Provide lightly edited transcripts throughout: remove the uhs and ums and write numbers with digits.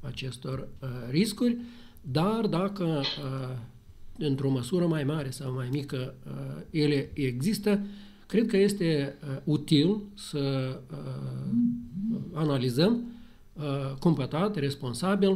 acestor riscuri, dar dacă într-o măsură mai mare sau mai mică ele există, cred că este util să analizăm cumpătat, responsabil,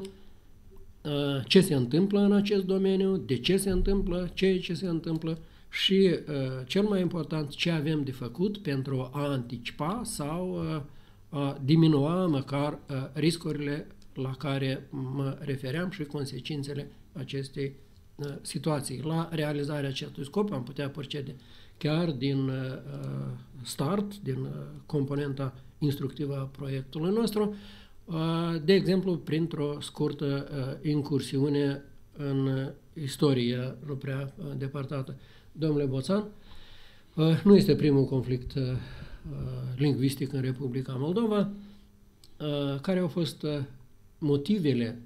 ce se întâmplă în acest domeniu, de ce se întâmplă, ce se întâmplă și, cel mai important, ce avem de făcut pentru a anticipa sau a diminua măcar riscurile la care mă refeream și consecințele acestei situații. La realizarea acestui scop am putea procede chiar din start, din componenta instructivă a proiectului nostru, de exemplu, printr-o scurtă incursiune în istorie nu prea depărtată. Domnule Boțan, nu este primul conflict lingvistic în Republica Moldova. Care au fost motivele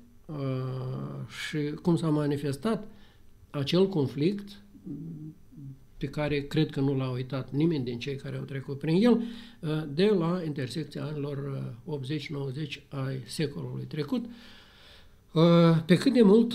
și cum s-a manifestat acel conflict pe care cred că nu l-a uitat nimeni din cei care au trecut prin el, de la intersecția anilor 80-90 ai secolului trecut. Pe cât de mult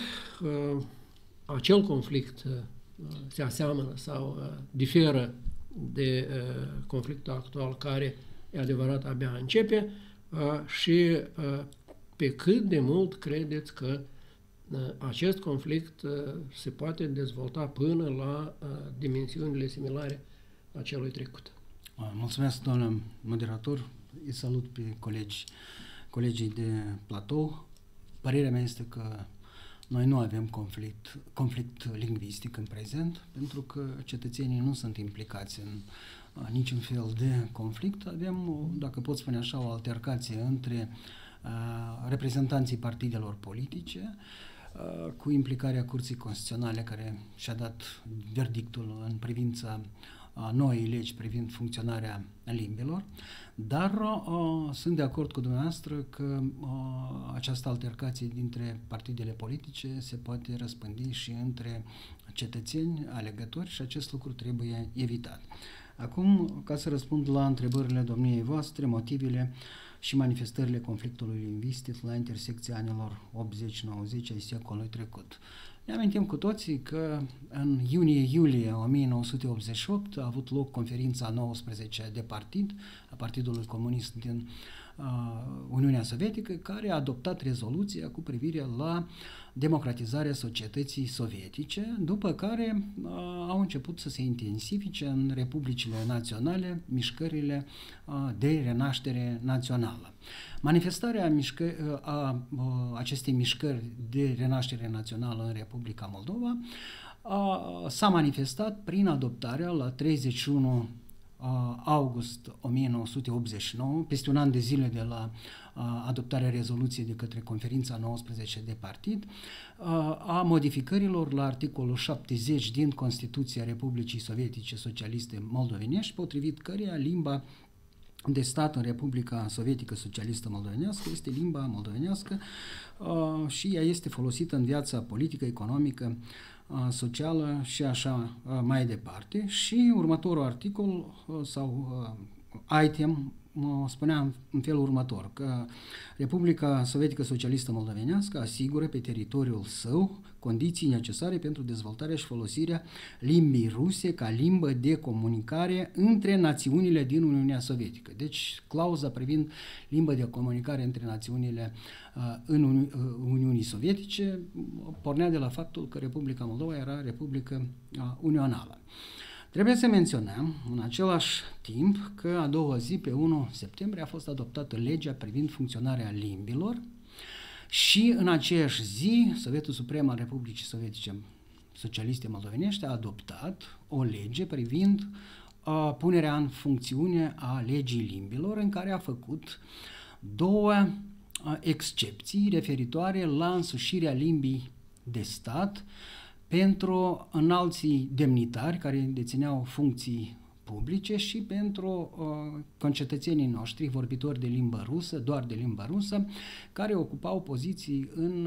acel conflict se aseamănă sau diferă de conflictul actual care, e adevărat, abia începe, și pe cât de mult credeți că acest conflict se poate dezvolta până la dimensiunile similare a celui trecut. Mulțumesc, doamnă moderator. Îi salut pe colegii de platou. Părerea mea este că noi nu avem conflict lingvistic în prezent, pentru că cetățenii nu sunt implicați în niciun fel de conflict. Avem, dacă pot spune așa, o altercație între reprezentanții partidelor politice, cu implicarea Curții Constituționale, care și-a dat verdictul în privința noii legi privind funcționarea limbilor, dar sunt de acord cu dumneavoastră că această altercație dintre partidele politice se poate răspândi și între cetățeni, alegători, și acest lucru trebuie evitat. Acum, ca să răspund la întrebările domniei voastre, motivele și manifestările conflictului lingvistic la intersecția anilor 80-90 ai secolului trecut. Ne amintim cu toții că în iunie-iulie 1988 a avut loc conferința 19 de partid, a Partidului Comunist din Uniunea Sovietică, care a adoptat rezoluția cu privire la democratizarea societății sovietice, după care au început să se intensifice în republicile naționale mișcările de renaștere națională. Manifestarea acestei mișcări de renaștere națională în Republica Moldova s-a manifestat prin adoptarea la 31 august 1989, peste un an de zile de la adoptarea rezoluției de către conferința 19 de partid, a modificărilor la articolul 70 din Constituția Republicii Sovietice Socialiste Moldovenești, potrivit căreia limba de stat în Republica Sovietică Socialistă Moldovenească este limba moldovenească și ea este folosită în viața politică, economică, socială și așa mai departe. Și următorul articol sau item spunea în felul următor, că Republica Sovietică Socialistă Moldovenească asigură pe teritoriul său condiții necesare pentru dezvoltarea și folosirea limbii ruse ca limbă de comunicare între națiunile din Uniunea Sovietică. Deci, clauza privind limbă de comunicare între națiunile în Uniunii Sovietice pornea de la faptul că Republica Moldova era Republică unională. Trebuie să menționăm în același timp că a doua zi, pe 1 septembrie, a fost adoptată legea privind funcționarea limbilor și în aceeași zi Sovietul Suprem al Republicii Sovietice Socialiste Moldovenești a adoptat o lege privind punerea în funcțiune a legii limbilor, în care a făcut două excepții referitoare la însușirea limbii de stat pentru înalții demnitari care dețineau funcții publice și pentru concetățenii noștri vorbitori de limbă rusă, doar de limbă rusă, care ocupau poziții în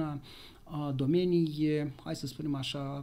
domenii, hai să spunem așa,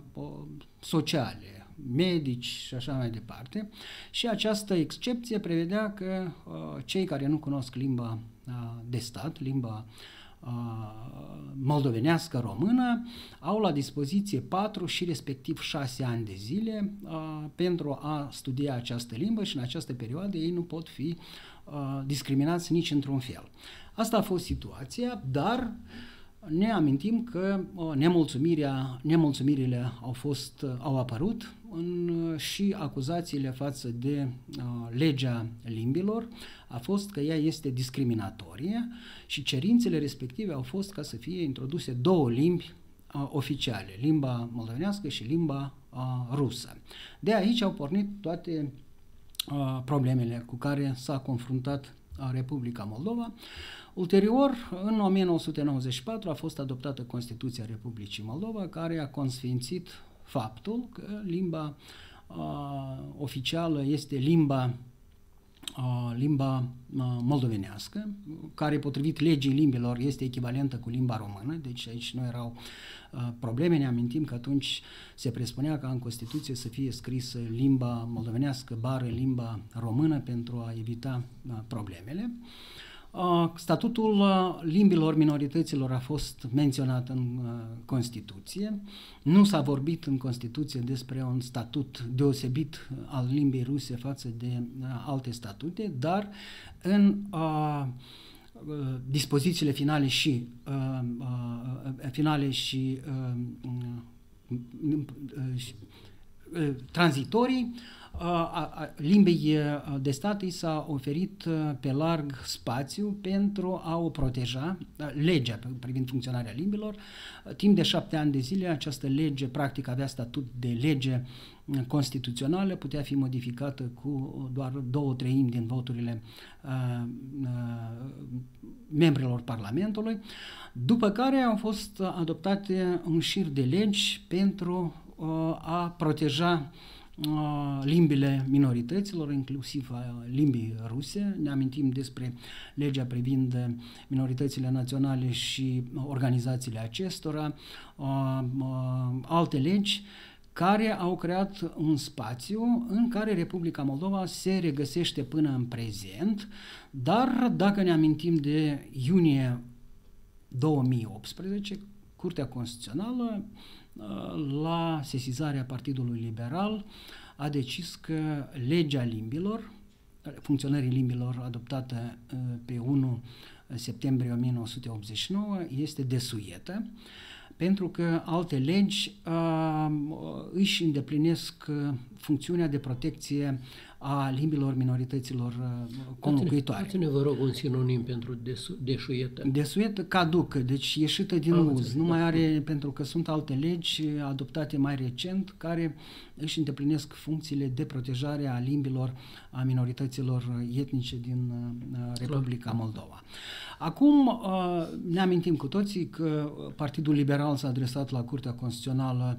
sociale, medici și așa mai departe. Și această excepție prevedea că cei care nu cunosc limba de stat, limba moldovenească română au la dispoziție 4 și respectiv 6 ani de zile pentru a studia această limbă și în această perioadă ei nu pot fi discriminați nici într-un fel. Asta a fost situația, dar ne amintim că nemulțumirile au apărut și acuzațiile față de legea limbilor a fost că ea este discriminatorie și cerințele respective au fost ca să fie introduse 2 limbi oficiale, limba moldovenească și limba rusă. De aici au pornit toate problemele cu care s-a confruntat Republica Moldova. Ulterior, în 1994 a fost adoptată Constituția Republicii Moldova, care a consfințit faptul că limba oficială este limba moldovenească, care potrivit legii limbilor este echivalentă cu limba română, deci aici nu erau probleme. Ne amintim că atunci se presupunea ca în Constituție să fie scrisă limba moldovenească bară limba română pentru a evita problemele. Statutul limbilor minorităților a fost menționat în Constituție. Nu s-a vorbit în Constituție despre un statut deosebit al limbii ruse față de alte statute, dar în dispozițiile finale și tranzitorii limbii de stat i s-a oferit pe larg spațiu pentru a o proteja, legea privind funcționarea limbilor. Timp de 7 ani de zile această lege practic avea statut de lege constituțională, putea fi modificată cu doar 2/3 din voturile membrilor Parlamentului, după care au fost adoptate un șir de legi pentru a proteja limbile minorităților, inclusiv limbii ruse. Ne amintim despre legea privind minoritățile naționale și organizațiile acestora, alte legi care au creat un spațiu în care Republica Moldova se regăsește până în prezent, dar dacă ne amintim de iunie 2018, Curtea Constituțională, la sesizarea Partidului Liberal, a decis că legea limbilor, funcționării limbilor adoptată pe 1 septembrie 1989, este desuietă, pentru că alte legi își îndeplinesc funcțiunea de protecție a limbilor minorităților conlocuitoare. Dați-ne, vă rog, un sinonim pentru desuietă. Desuietă, caducă, deci ieșită din uz. Nu mai are, pentru că sunt alte legi adoptate mai recent care își îndeplinesc funcțiile de protejare a limbilor a minorităților etnice din Republica Moldova. Acum ne amintim cu toții că Partidul Liberal s-a adresat la Curtea Constituțională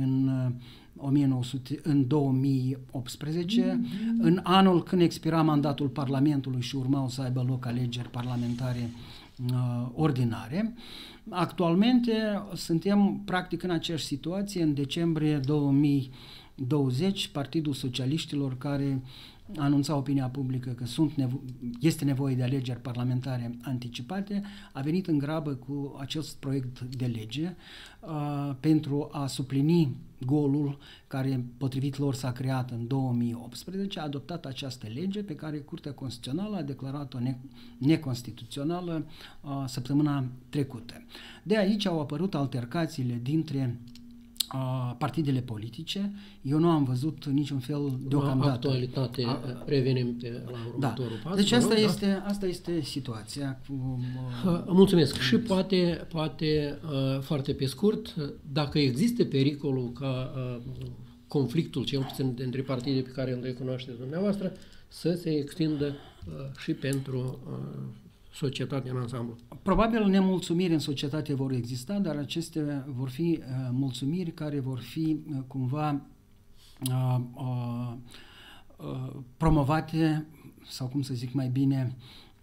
în 2018, în anul când expira mandatul Parlamentului și urmau să aibă loc alegeri parlamentare ordinare. Actualmente suntem practic în aceeași situație. În decembrie 2020, Partidul Socialiștilor, care anunța opinia publică că este nevoie de alegeri parlamentare anticipate, a venit în grabă cu acest proiect de lege pentru a suplini golul care, potrivit lor, s-a creat în 2018, a adoptat această lege pe care Curtea Constituțională a declarat-o neconstituțională săptămâna trecută. De aici au apărut altercațiile dintre partidele politice. Eu nu am văzut niciun fel deocamdată. Actualitate, revenim la următorul pas. Deci asta este situația. Mulțumesc. Și poate foarte pe scurt, dacă există pericolul ca conflictul, cel puțin între partide pe care îl recunoașteți dumneavoastră, să se extindă și pentru societatea în ansamblu. Probabil nemulțumiri în societate vor exista, dar acestea vor fi mulțumiri care vor fi cumva promovate, sau cum să zic mai bine,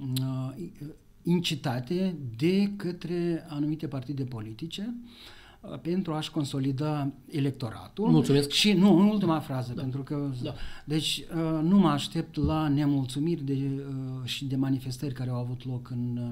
incitate de către anumite partide politice pentru a-și consolida electoratul. Mulțumesc. Și nu, în ultima frază, pentru că deci nu mă aștept la nemulțumiri și de manifestări care au avut loc în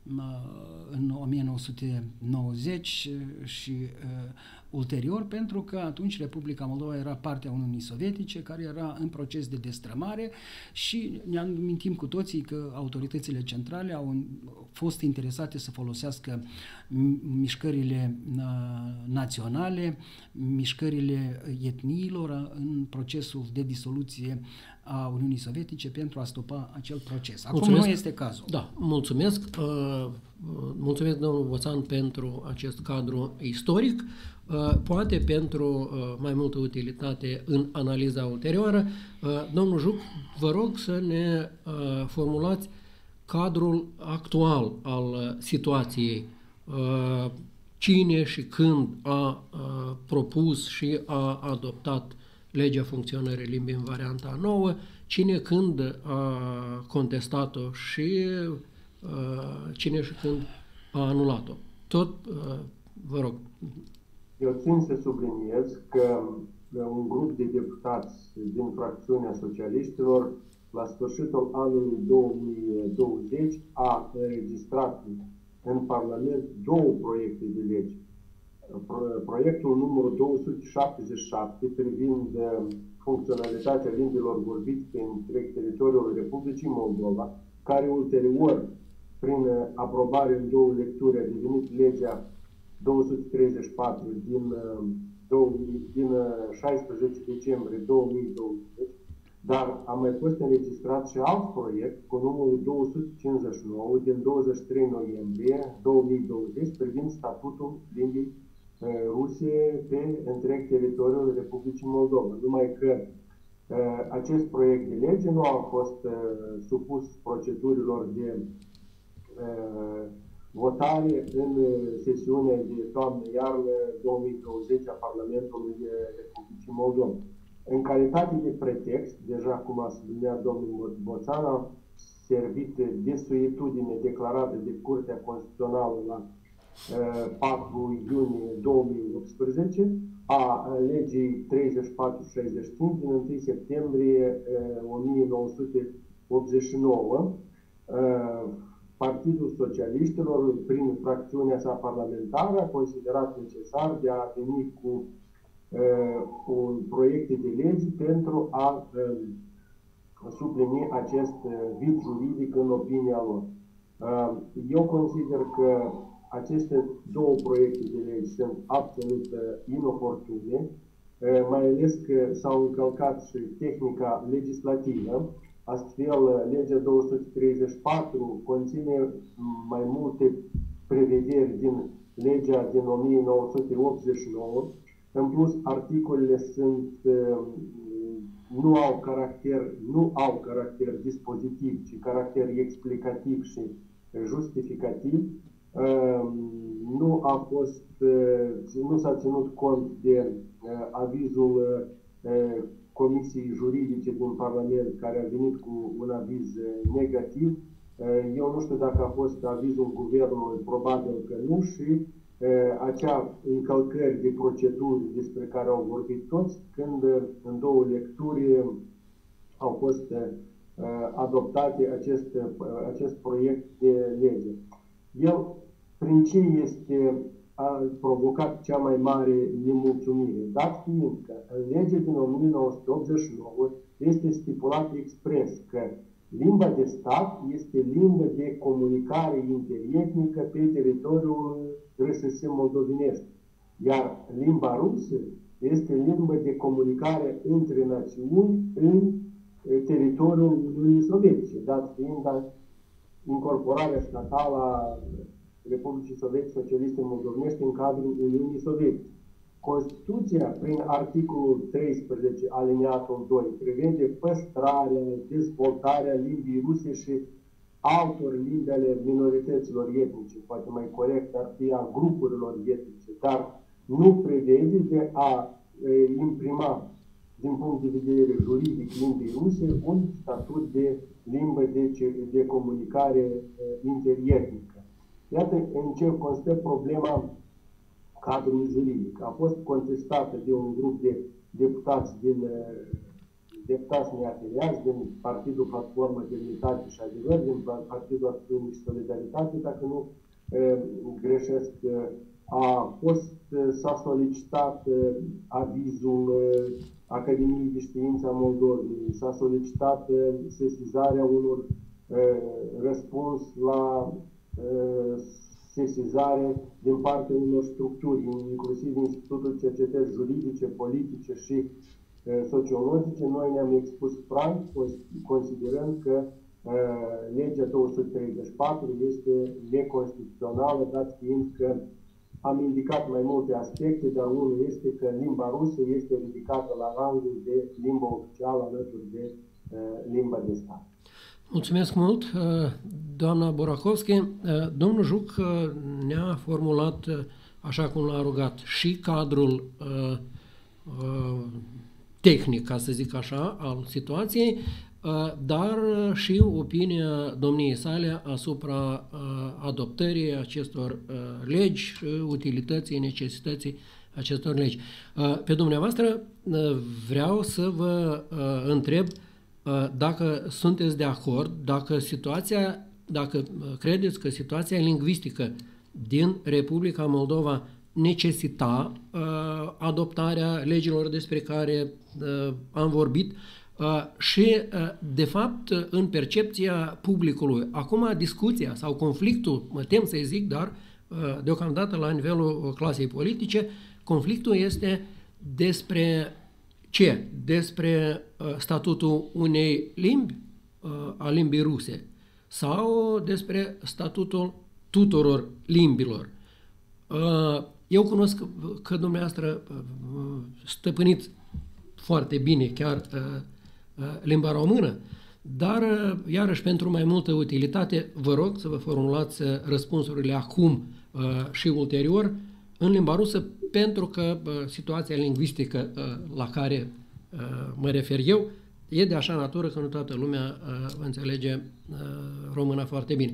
în 1990 și ulterior, pentru că atunci Republica Moldova era parte a Uniunii Sovietice, care era în proces de destrămare și ne amintim cu toții că autoritățile centrale au fost interesate să folosească mișcările naționale, mișcările etniilor în procesul de disoluție a Uniunii Sovietice pentru a stopa acel proces. Acum mulțumesc. Nu este cazul. Da, mulțumesc. Mulțumesc, domnul Boțan, pentru acest cadru istoric. Poate pentru mai multă utilitate în analiza ulterioară. Domnul Juc, vă rog să ne formulați cadrul actual al situației. Cine și când a propus și a adoptat legea funcționării limbii în varianta nouă, cine când a contestat-o și cine și când a anulat-o. Tot, vă rog. Eu țin să subliniez că un grup de deputați din fracțiunea socialiștilor, la sfârșitul anului 2020, a înregistrat în Parlament două proiecte de lege. Proiectul numărul 277 privind funcționalitatea limbilor vorbite pe întreg teritoriul Republicii Moldova, care ulterior, prin aprobare în două lecturi, a devenit legea 234 din 16 decembrie 2020, dar a mai fost înregistrat și alt proiect cu numărul 259 din 23 noiembrie 2020 privind statutul limbii ruse pe întreg teritoriul Republicii Moldova. Numai că acest proiect de lege nu a fost supus procedurilor de votare în sesiunea de toamnă-iarnă 2020 a Parlamentului Republicii Moldova. În calitate de pretext, deja cum a subliniat domnul Boțan, a servit desuetudine declarată de Curtea Constituțională la 4 iunie 2018 a legii 3465 din 1 septembrie 1989. Partidul Socialiștilor, prin fracțiunea sa parlamentară, a considerat necesar de a veni cu un proiect de lege pentru a suplini acest vid juridic în opinia lor. Eu consider că aceste două proiecte de lege sunt absolut inoportune, mai ales că s-au încălcat și tehnica legislativă. Astfel, legea 234 conține mai multe prevederi din legea din 1989. În plus, articolele nu au caracter dispozitiv, ci caracter explicativ și justificativ. Nu s-a ținut cont de avizul Comisiei Juridice din Parlament, care a venit cu un aviz negativ. Eu nu știu dacă a fost avizul Guvernului, probabil că nu, și acea încălcări de proceduri despre care au vorbit toți, când în două lecturi au fost adoptate acest proiect de lege. El, prin ce a provocat cea mai mare nemulțumire, dat fiind că în legea din 1989 este stipulat expres că limba de stat este limba de comunicare interetnică pe teritoriul RSS moldovenești, iar limba rusă este limba de comunicare între națiuni în teritoriul Uniunii Sovietice, dat fiind incorporarea statală a Republicii Sovietice Socialiste Moldovenești în cadrul Uniunii Sovietice. Constituția, prin articolul 13, alineatul 2, prevede păstrarea, dezvoltarea limbii ruse și altor limbi ale minorităților etnice, poate mai corect ar fi a grupurilor etnice, dar nu prevede de a imprima, din punct de vedere juridic, limbii ruse, un statut de limbă de comunicare interetnică. Iată în ce constă problema cadrului juridic. A fost contestată de un grup de deputați din deputați neafiliați din Partidul Platformă Demnitate și Adevăr, din Partidul Acțiune și Solidaritate, dacă nu greșesc, s-a solicitat avizul Academiei de Știință a Moldovei, s-a solicitat sesizarea unor răspuns la sesizare din partea unor structuri, inclusiv Institutul Cercetări Juridice, Politice și Sociologice. Noi ne-am expus franc, considerând că legea 234 este neconstituțională, dat fiind că am indicat mai multe aspecte, dar unul este că limba rusă este ridicată la rangul de limbă oficială alături de limba de stat. Mulțumesc mult, doamna Borachovski. Domnul Juc ne-a formulat, așa cum l-a rugat, și cadrul tehnic, ca să zic așa, al situației, dar și opinia domniei sale asupra adoptării acestor legi, utilității, necesității acestor legi. Pe dumneavoastră vreau să vă întreb dacă sunteți de acord, dacă credeți că situația lingvistică din Republica Moldova necesita adoptarea legilor despre care am vorbit și, de fapt, în percepția publicului. Acum, discuția sau conflictul, mă tem să-i zic, dar deocamdată la nivelul clasei politice, conflictul este despre ce? Despre statutul unei limbi, a limbii ruse, sau despre statutul tuturor limbilor. Eu cunosc că dumneavoastră stăpâniți foarte bine chiar limba română, dar, iarăși, pentru mai multă utilitate, vă rog să vă formulați răspunsurile acum și ulterior în limba rusă, pentru că situația lingvistică la care mă refer eu e de așa natură că nu toată lumea înțelege româna foarte bine.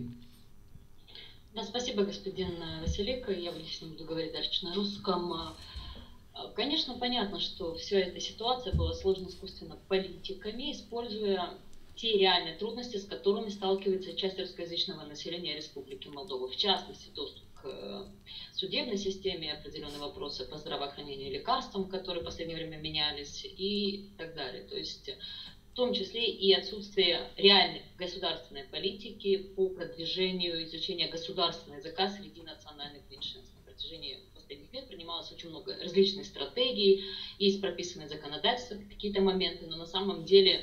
Да, спасибо, господин Василик. Я в личном буду говорить дальше на русском. Конечно, понятно, что вся эта ситуация была сложена искусственно политиками, используя те реальные трудности, с которыми сталкивается часть русскоязычного населения Республики Молдова. В частности, доступ к судебной системе, определенные вопросы по здравоохранению и лекарствам, которые в последнее время менялись, и так далее. То есть, в том числе и отсутствие реальной государственной политики по продвижению изучения государственного языка среди национальных меньшинств. На протяжении последних лет принималось очень много различных стратегий, есть прописанные законодательства какие-то моменты, но на самом деле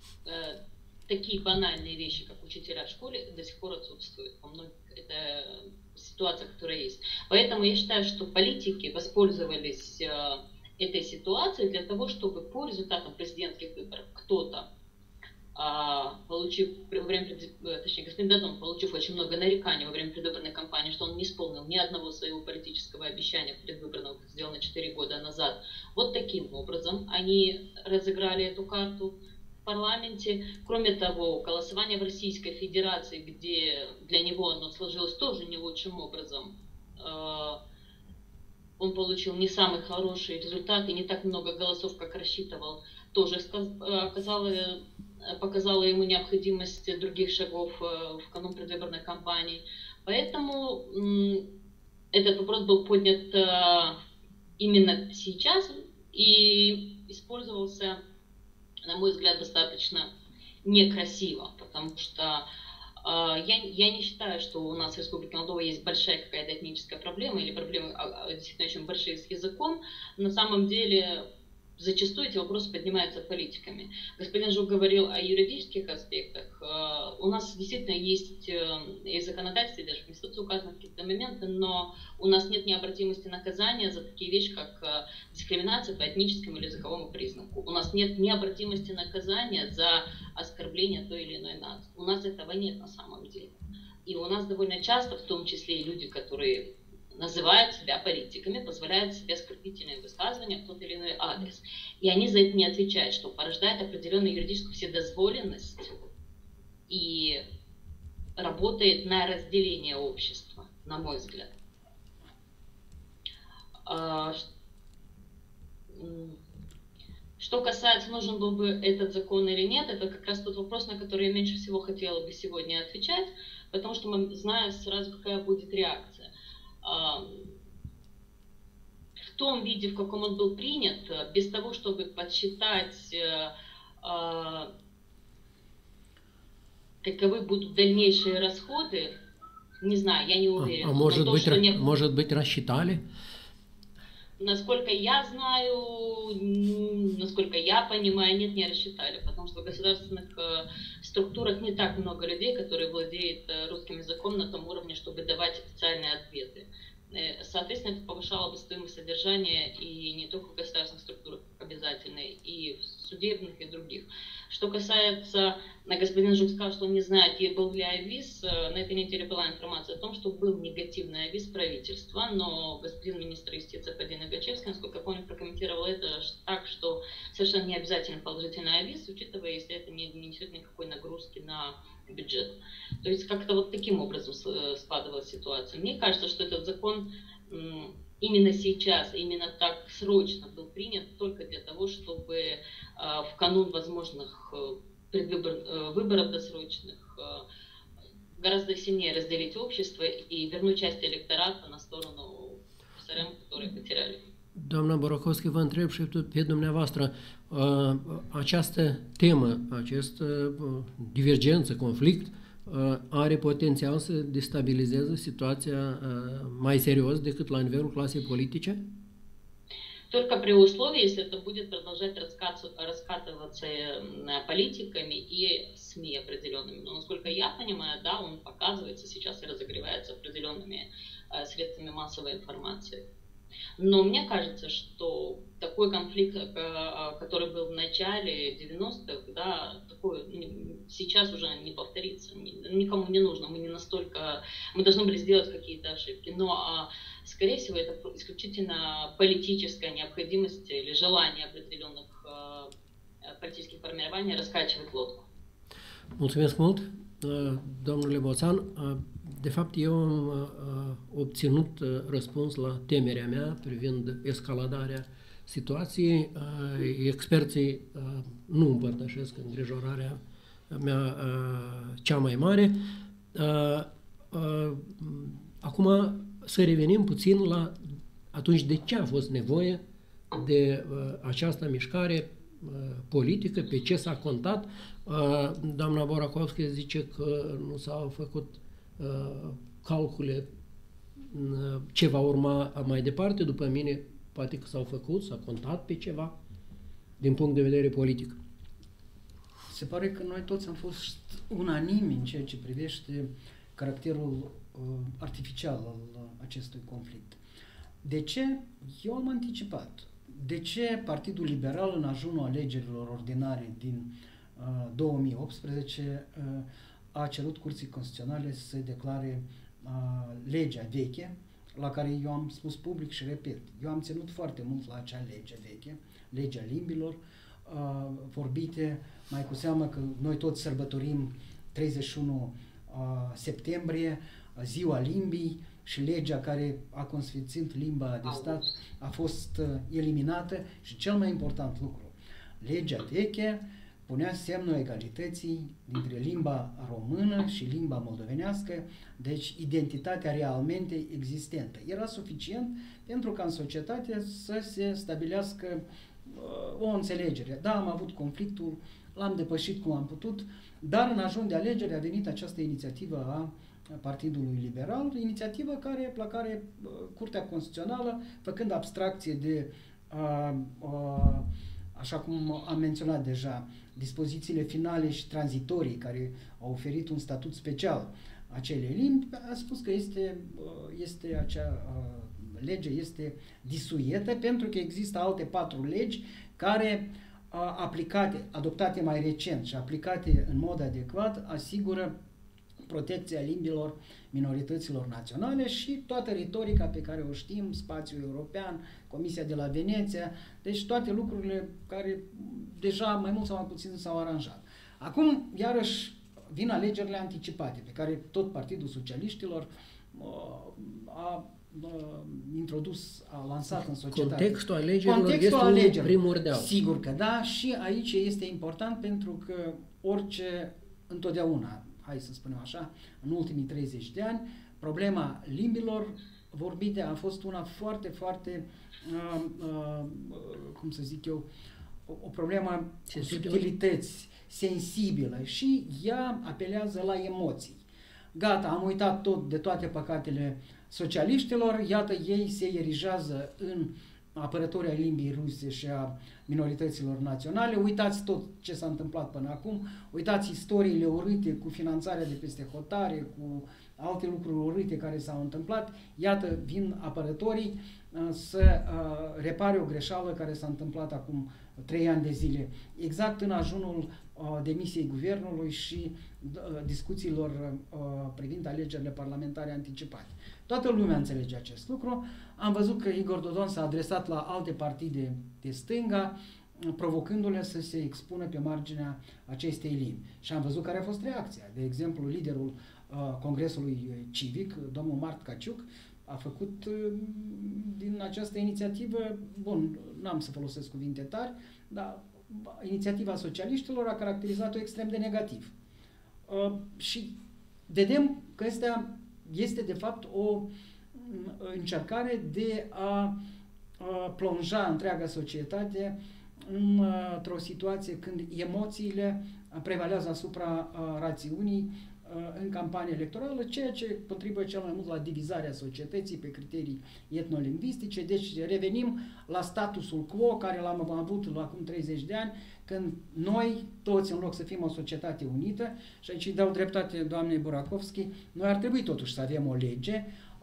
такие банальные вещи, как учителя в школе, до сих пор отсутствуют. Это ситуация, которая есть. Поэтому я считаю, что политики воспользовались этой ситуацией для того, чтобы по результатам президентских выборов кто-то, господин Дадон, получив очень много нареканий во время предвыборной кампании, что он не исполнил ни одного своего политического обещания предвыборного, как сделано 4 года назад, вот таким образом они разыграли эту карту в парламенте. Кроме того, голосование в Российской Федерации, где для него оно сложилось тоже не лучшим образом, он получил не самый хороший результат и не так много голосов, как рассчитывал, тоже показало ему необходимость других шагов в канун предвыборной кампании. Поэтому этот вопрос был поднят именно сейчас и использовался, на мой взгляд, достаточно некрасиво, потому что я не считаю, что у нас в Республике Молдова есть большая какая-то этническая проблема или проблемы действительно очень большие с языком. На самом деле, зачастую эти вопросы поднимаются политиками. Господин Жук говорил о юридических аспектах. У нас действительно есть и в законодательстве, даже в Конституции указаны какие-то моменты, но у нас нет необратимости наказания за такие вещи, как дискриминация по этническому или языковому признаку. У нас нет необратимости наказания за оскорбление той или иной нации. У нас этого нет на самом деле. И у нас довольно часто, в том числе и люди, которые называют себя политиками, позволяют себе оскорбительные высказывания в тот или иной адрес. И они за это не отвечают, что порождает определенную юридическую вседозволенность и работает на разделение общества, на мой взгляд. Что касается, нужен был бы этот закон или нет, это как раз тот вопрос, на который я меньше всего хотела бы сегодня отвечать, потому что мы знаем сразу, какая будет реакция. В том виде, в каком он был принят, без того, чтобы подсчитать, каковы будут дальнейшие расходы, не знаю, я не уверена. Может быть, рассчитали? Насколько я знаю, насколько я понимаю, нет, не рассчитали, потому что в государственных структурах не так много людей, которые владеют русским языком на том уровне, чтобы давать официальные ответы. Соответственно, это повышало бы стоимость содержания и не только в государственных структурах обязательно, и в судебных, и других. Что касается, господин Жук сказал, что он не знает, был ли авиз, на этой неделе была информация о том, что был негативный авиз правительства, но господин министр юстиции Фадей Нагачевский, насколько я помню, прокомментировал это так, что совершенно не обязательно положительный авиз, учитывая, если это не несет никакой нагрузки на бюджет. То есть как-то вот таким образом складывалась ситуация. Мне кажется, что этот закон именно сейчас, именно так срочно был принят только для того, чтобы в канун возможных выборов досрочных гораздо сильнее разделить общество и вернуть часть электората на stорону СРМ, которые потеряли. Doamna Borochovski, vă întreb și pe dumneavoastră, această temă, această divergență, conflict, are potențial să destabilizeze situația mai serios decât la nivelul clasei politice? Только при условии, если это будет продолжать раскатываться политиками и СМИ определенными. Но, насколько я понимаю, да, он показывается сейчас и разогревается определенными средствами массовой информации. Но мне кажется, что такой конфликт, который был в начале 90-х, да, такой сейчас уже не повторится. Никому не нужно, мы должны были сделать какие-то ошибки. Но, скорее всего, это исключительно политическая необходимость или желание определенных политических формирований раскачивать лодку. Mulțumesc mult, domnule Boțan. De fapt, eu am obținut răspuns la temerea mea privind escaladarea situației. Experții nu împărtășesc îngrijorarea mea cea mai mare. Acum să revenim puțin la atunci de ce a fost nevoie de această mișcare politică, pe ce s-a contat. Doamna Borochovski zice că nu s-au făcut calcule ce va urma mai departe. După mine, poate că s-au făcut, s-a contat pe ceva din punct de vedere politic. Se pare că noi toți am fost unanimi în ceea ce privește caracterul artificial al acestui conflict. De ce? Eu am anticipat. De ce Partidul Liberal, în ajunul alegerilor ordinare din 2018, a cerut Curții Constituționale să se declare legea veche, la care eu am spus public și repet, eu am ținut foarte mult la acea lege veche, legea limbilor, vorbite, mai cu seamă că noi toți sărbătorim 31 septembrie, ziua limbii, și legea care a consfințit limba de stat a fost eliminată și cel mai important lucru, legea veche punea semnul egalității dintre limba română și limba moldovenească, deci identitatea realmente existentă. Era suficient pentru ca în societate să se stabilească o înțelegere. Da, am avut conflictul, l-am depășit cum am putut, dar în ajun de alegere a venit această inițiativă a Partidului Liberal, inițiativă la care Curtea Constituțională, făcând abstracție de, așa cum am menționat deja, dispozițiile finale și tranzitorii care au oferit un statut special acelei limbi, a spus că acea lege este disuietă pentru că există alte 4 legi care, adoptate mai recent și aplicate în mod adecvat, asigură protecția limbilor minorităților naționale și toată retorica pe care o știm, spațiul european, Comisia de la Veneția, deci toate lucrurile care deja mai mult sau mai puțin s-au aranjat. Acum, iarăși, vin alegerile anticipate, pe care tot Partidul Socialiștilor a introdus, a lansat în societate. Contextul alegerilor este unul primordial. Sigur că da, și aici este important pentru că întotdeauna, hai să spunem așa, în ultimii 30 de ani, problema limbilor vorbite a fost una foarte, foarte, cum să zic eu, o problemă cu subtilități, sensibilă, și ea apelează la emoții. Gata, am uitat tot de toate păcatele socialiștilor, iată, ei se erigează în apărătorii ai limbii ruse și a minorităților naționale. Uitați tot ce s-a întâmplat până acum, uitați istoriile urâte cu finanțarea de peste hotare, cu alte lucruri urâte care s-au întâmplat. Iată, vin apărătorii să repare o greșeală care s-a întâmplat acum 3 ani de zile, exact în ajunul demisiei guvernului și discuțiilor privind alegerile parlamentare anticipate. Toată lumea înțelege acest lucru. Am văzut că Igor Dodon s-a adresat la alte partide de stânga, provocându-le să se expună pe marginea acestei limbi. Și am văzut care a fost reacția. De exemplu, liderul Congresului Civic, domnul Mart Caciuc, a făcut din această inițiativă, bun, n-am să folosesc cuvinte tari, dar inițiativa socialiștilor a caracterizat-o extrem de negativ. Și vedem că asta este de fapt o încercare de a plonja întreaga societate într-o situație când emoțiile prevalează asupra rațiunii în campanie electorală, ceea ce contribuie cel mai mult la divizarea societății pe criterii etnolingvistice. Deci revenim la statusul quo care l-am avut acum 30 de ani, când noi toți, în loc să fim o societate unită, și aici îi dau dreptate doamnei Burakovski, noi ar trebui totuși să avem o lege,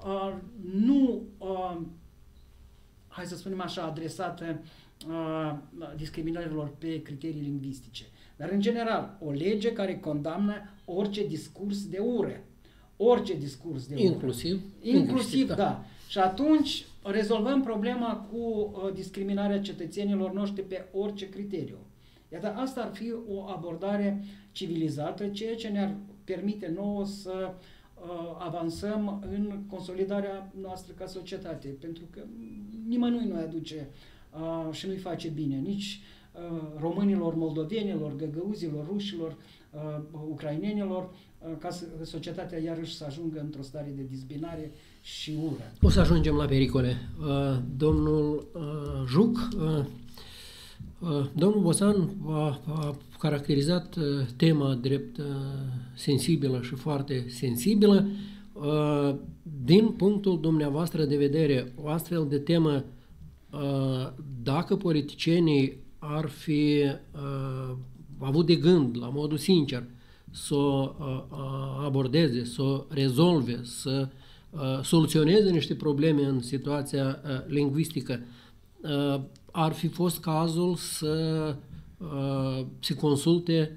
hai să spunem așa, adresată discriminărilor pe criterii lingvistice, dar în general o lege care condamnă orice discurs de ură. Orice discurs de ură. Inclusiv, da. Și atunci rezolvăm problema cu discriminarea cetățenilor noștri pe orice criteriu. Iată, asta ar fi o abordare civilizată, ceea ce ne-ar permite nouă să avansăm în consolidarea noastră ca societate, pentru că nimănui nu aduce și nu-i face bine, nici românilor, moldovenilor, găgăuzilor, rușilor, ucrainenilor, ca societatea iarăși să ajungă într-o stare de dizbinare și ură. O să ajungem la pericole. Domnul Juc, domnul Bosan a caracterizat tema drept sensibilă și foarte sensibilă. Din punctul dumneavoastră de vedere, o astfel de temă, dacă politicienii ar fi avut de gând, la modul sincer, să o abordeze, să o rezolve, să soluționeze niște probleme în situația lingvistică, ar fi fost cazul să se consulte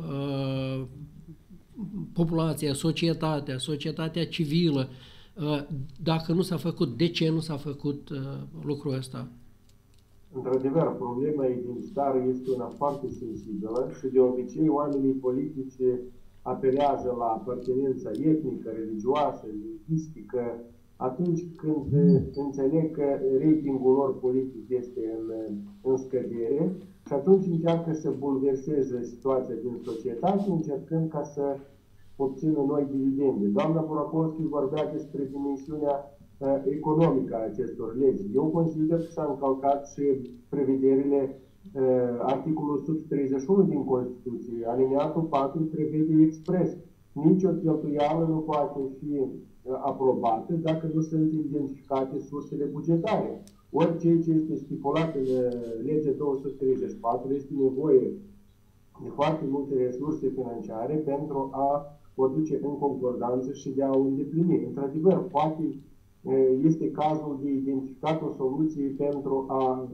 populația, societatea civilă. Dacă nu s-a făcut, de ce nu s-a făcut lucrul ăsta? Într-adevăr, problema identitară este una foarte sensibilă și de obicei oamenii politici apelează la apartenența etnică, religioasă, lingvistică, atunci când înțeleg că ratingul lor politic este în scădere și atunci încearcă să bulverseze situația din societate, încercând ca să obțină noi dividende. Doamna Burakovski vorbea despre dimensiunea economică a acestor legi. Eu consider că s-a încălcat și prevederile articolul 131 din Constituție. Alineatul 4 prevede expres: nici o cheltuială nu poate fi aprobată dacă nu sunt identificate sursele bugetare. Orice ce este stipulat în legea 234 este nevoie de foarte multe resurse financiare pentru a o duce în concordanță și de a o îndeplini. Într-adevăr, poate este cazul de identificat o soluție pentru a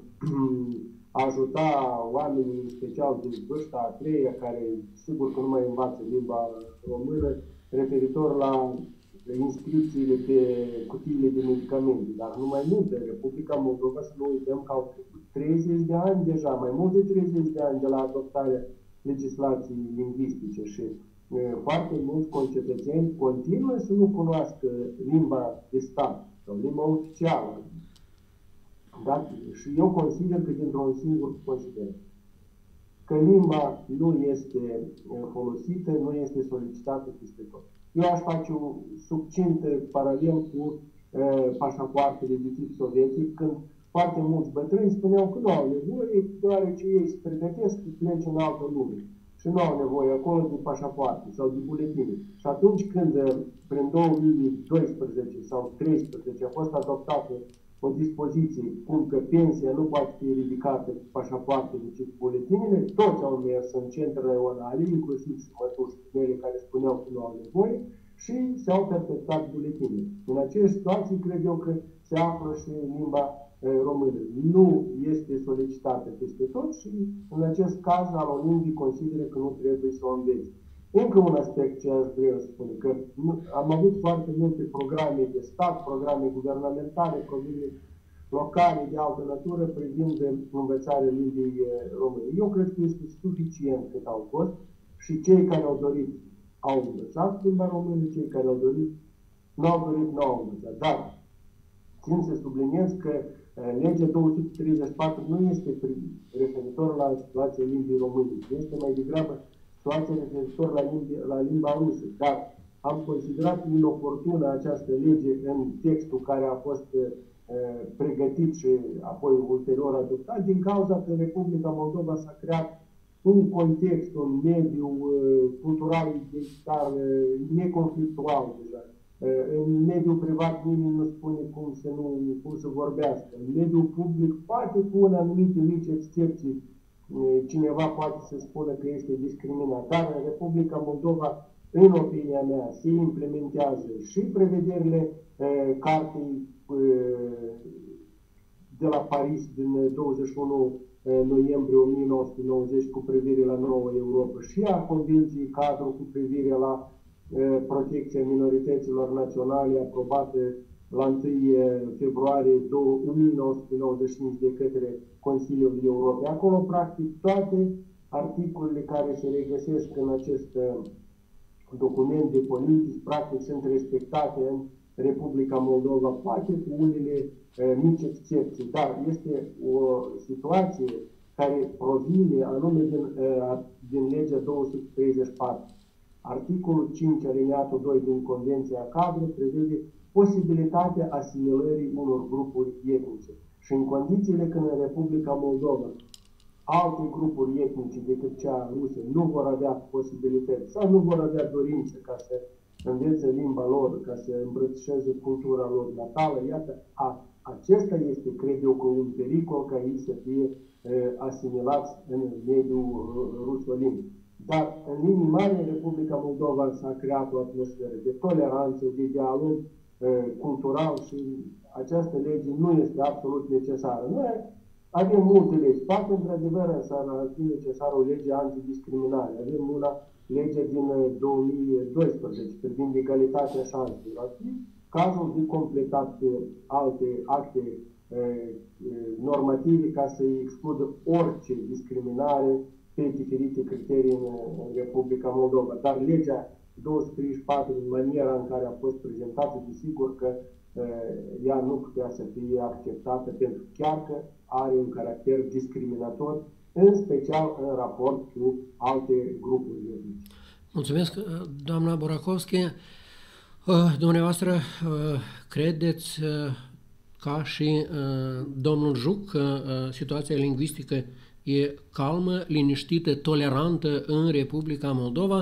ajuta oamenii, în special din vârsta a treia, care sigur că nu mai învață limba română, referitor la inscripțiile pe cutiile de medicamente. Dar numai mult, în Republica Moldova, să nu uităm că au trecut 30 de ani deja, mai mult de 30 de ani de la adoptarea legislației lingvistice și foarte mulți concetățeni continuă să nu cunoască limba de stat sau limba oficială. Da? Și eu consider că dintr-un singur considerent, că limba nu este folosită, nu este solicitată peste tot. Eu aș face un succint paralel cu pașapoartele de tip sovietic, când foarte mulți bătrâni spuneau că nu au nevoie, deoarece ei se pregătesc să plece în altă lume și nu au nevoie acolo de pașapoarte sau de buletine. Și atunci când, prin 2012 sau 2013, a fost adoptată o dispoziție cum că pensia nu poate fi ridicată cu pașapoartele, ci cu buletinele, toți au mers în centre raionale, inclusiv mătuși mele care spuneau că nu au nevoie, și s-au perpetuat buletinele. În aceeași situație, cred eu că se află și limba română. Nu este solicitată peste tot și, în acest caz, al limbii consideră că nu trebuie să o înveți. Încă un aspect ce aș vrea să spun, că am avut foarte multe programe de stat, programe guvernamentale, programe locale de altă natură privind învățarea limbii române. Eu cred că este suficient cât au fost și cei care au dorit au învățat limba română, cei care au dorit nu au dorit, nu au învățat. Dar țin să subliniez că legea 234 nu este referitor la situația limbii române, este mai degrabă situația referitor la limba rusă. Dar am considerat inoportună această lege în textul care a fost pregătit și apoi ulterior adoptat, din cauza că Republica Moldova s-a creat un context, un mediu cultural identitar neconflictual deja. În mediul privat nimeni nu spune cum să vorbească. În mediul public, poate cu un anumite mici excepții, cineva poate să spună că este discriminat. Dar în Republica Moldova, în opinia mea, se implementează și prevederile Cartei de la Paris din 21 noiembrie 1990 cu privire la Noua Europa și a Convenției Cadru cu privire la protecția minorităților naționale aprobate la 1 februarie 1995 de către Consiliul Europei. Acolo, practic, toate articolele care se regăsesc în acest document de politici, practic, sunt respectate în Republica Moldova, poate cu unele mici excepții, dar este o situație care provine anume din legea 234. Articolul 5, alineatul 2 din Convenția Cadru prevede posibilitatea asimilării unor grupuri etnice. Și în condițiile când în Republica Moldova alte grupuri etnice decât cea rusă nu vor avea posibilități sau nu vor avea dorință ca să învețe limba lor, ca să îmbrățișeze cultura lor natală, iată, acesta este, cred eu, un pericol ca ei să fie asimilați în mediul rusolimb. Dar, în linii mari, în Republica Moldova s-a creat o atmosferă de toleranță, de dialog cultural și această lege nu este absolut necesară. Noi avem multe legi, poate într-adevăr ar fi necesară o lege antidiscriminare. Avem una, legea din 2012 privind egalitatea șanselor. Ar fi cazul de completat cu alte acte normative ca să excludă orice discriminare pe diferite criterii în Republica Moldova. Dar legea 234, în maniera în care a fost prezentată, desigur că ea nu putea să fie acceptată, pentru că chiar că are un caracter discriminator, în special în raport cu alte grupuri etnice. Mulțumesc, doamna Burakovski. Dumneavoastră credeți, ca și domnul Juc, că situația lingvistică e calmă, liniștită, tolerantă în Republica Moldova?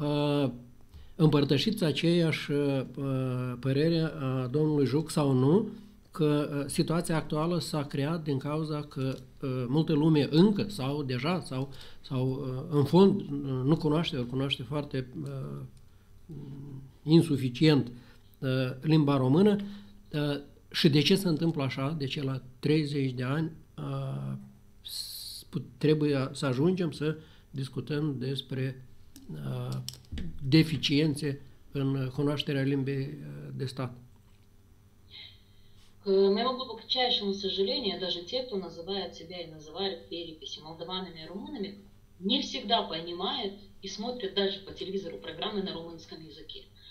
Împărtășiți aceeași părere a domnului Juc sau nu, că situația actuală s-a creat din cauza că multă lume încă sau deja sau în fond nu cunoaște, ori cunoaște foarte insuficient limba română. Și de ce se întâmplă așa? De ce la 30 de ani trebuie să ajungem să discutăm despre deficiențe în cunoașterea limbii de stat? Мы могу к чайшему сожалению, даже те, кто называет себя и называют в переписи молдаванами и румынами, не всегда понимают и смотрят даже по телевизору программы на румынском языке.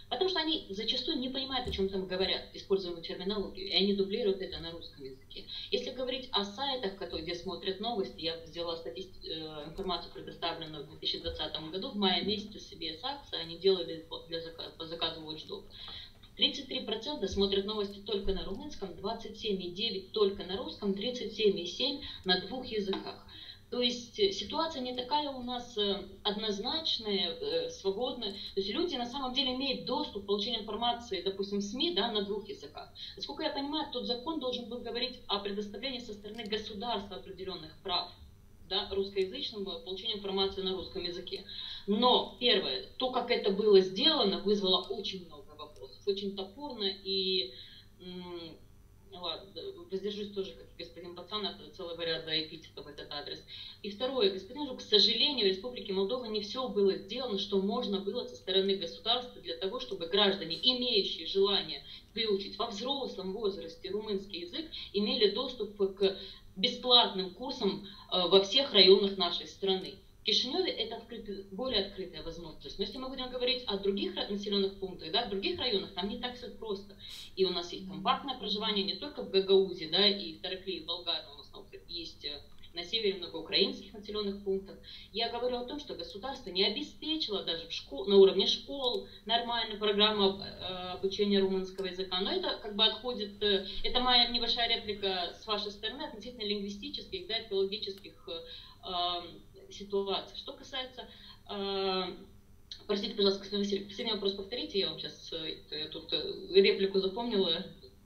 Потому что они зачастую не понимают, о чем там говорят, используемую терминологию, и они дублируют это на русском языке. Если говорить о сайтах, где смотрят новости, я взяла информацию, предоставленную в 2020 году, в мае месяце CBS Access, они делали по заказу Watchdog. 33% смотрят новости только на румынском, 27,9% только на русском, 37,7% на двух языках. То есть ситуация не такая у нас однозначная, свободная. То есть люди на самом деле имеют доступ к получению информации, допустим, в СМИ, да, на двух языках. Насколько я понимаю, тот закон должен был говорить о предоставлении со стороны государства определенных прав, да, русскоязычным получению информации на русском языке. Но первое, то, как это было сделано, вызвало очень много вопросов, очень топорно, и ладно, воздержусь тоже, как и господин Бацанов, целого ряда эпитетов в этот адрес. И второе, господин Жук, к сожалению, в Республике Молдова не все было сделано, что можно было со стороны государства для того, чтобы граждане, имеющие желание выучить во взрослом возрасте румынский язык, имели доступ к бесплатным курсам во всех районах нашей страны. В Кишиневе это более открытая возможность. Но если мы будем говорить о других населенных пунктах, да, в других районах, там не так все просто. И у нас есть компактное проживание не только в Гагаузе, да, и в Тараклии, в Болгарии, у нас есть на севере много украинских населенных пунктов. Я говорю о том, что государство не обеспечило даже на уровне школ нормальную программу обучения румынского языка. Но это как бы отходит, это моя небольшая реплика с вашей стороны относительно лингвистических, да, филологических ситуаций. Что касается, простите, пожалуйста, господин Васильев, последний вопрос повторите, я вам сейчас тут реплику запомнила.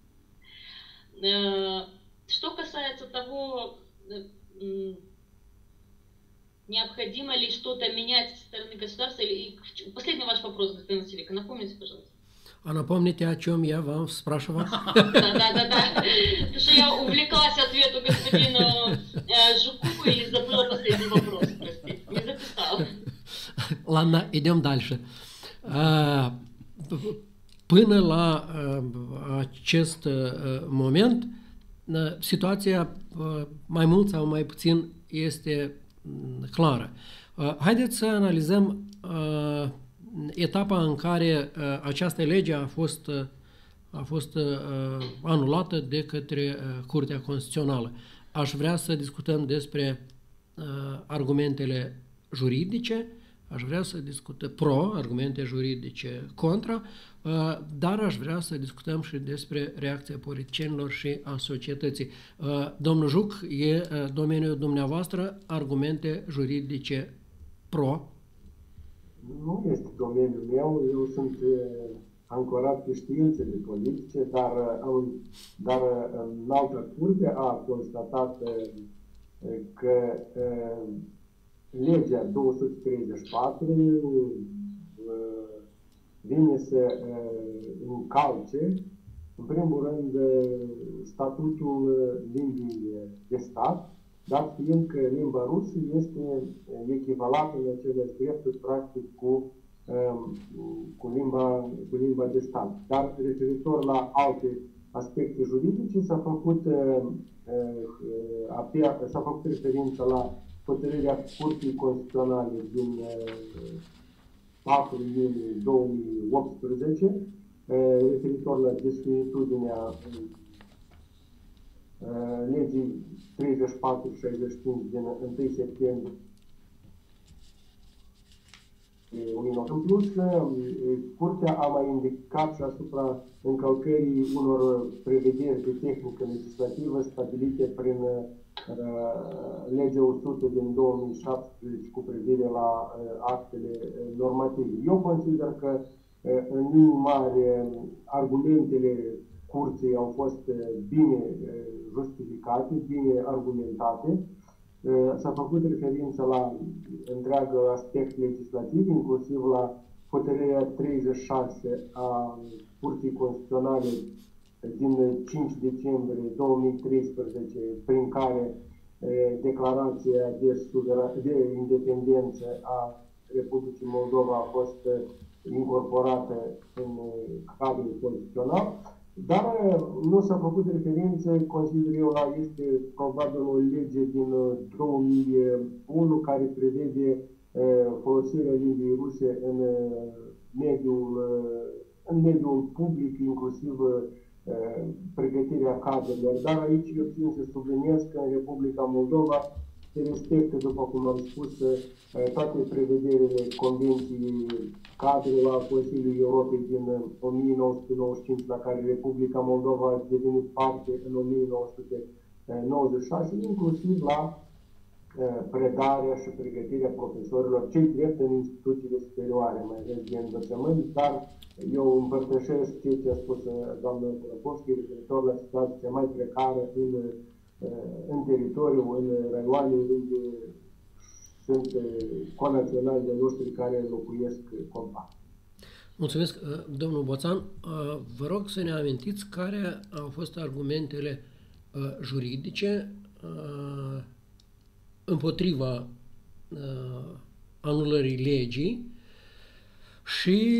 Что касается того, необходимо ли что-то менять со стороны государства, последний ваш вопрос, господин Васильев, напомните, пожалуйста. А напомните, о чем я вам спрашивал? Да. Потому что я увлеклась ответу господину Жуку и забыла последний вопрос, простите, не записала. Ладно, idem дальше. Până la acest moment, situația mai mult sau mai puțin este clară. Haideți să analizăm etapa în care această lege a fost anulată de către Curtea Constituțională. Aș vrea să discutăm despre argumentele juridice, aș vrea să discutăm argumente juridice contra, dar aș vrea să discutăm și despre reacția politicienilor și a societății. Domnul Juc, e domeniul dumneavoastră, argumente juridice pro? Nu este domeniul meu, eu sunt ancorat pe științele politice, dar în altă curte a constatat că legea 234 vine să încalce, în primul rând, statutul limbii de stat, dat fiind că limba rusă este echivalată în aceleași drepturi, practic, cu limba de stat. Dar referitor la alte aspecte juridice, s-a făcut referință la hotărârea Curții Constituționale din 4 iunie 2018, referitor la desfinitudinea legii 3465 din 1 septembrie 2009. În plus, Curtea a mai indicat și asupra încălcării unor prevederi de tehnică legislativă stabilite prin legea 100 din 2017 cu privire la actele normative. Eu consider că în linii mari argumentele Curții au fost bine justificate, bine argumentate. S-a făcut referință la întreagă aspect legislativ, inclusiv la hotărârea 36 a Curții Constituționale din 5 decembrie 2013, prin care declarația de independență a Republicii Moldova a fost incorporată în cadrul constituțional, dar nu s-a făcut referință, consider eu, este probabil o lege din 2001 care prevede folosirea limbii ruse în mediul în mediul public, inclusiv pregătirea cadrelor. Dar aici eu țin să subliniez că în Republica Moldova se respectă, după cum am spus, toate prevederile Convenției cadrului al Consiliului Europei din 1995, la care Republica Moldova a devenit parte în 1996, inclusiv la predarea și pregătirea profesorilor, cei drept în instituțiile superioare, mai ales de învățământ, dar eu împărtășesc ce a spus doamna Curapovski referitor la situația mai precară în teritoriu, în raioane unde sunt conaționali de noștri care locuiesc compact. Mulțumesc, domnul Boțan. Vă rog să ne amintiți care au fost argumentele juridice împotriva anulării legii și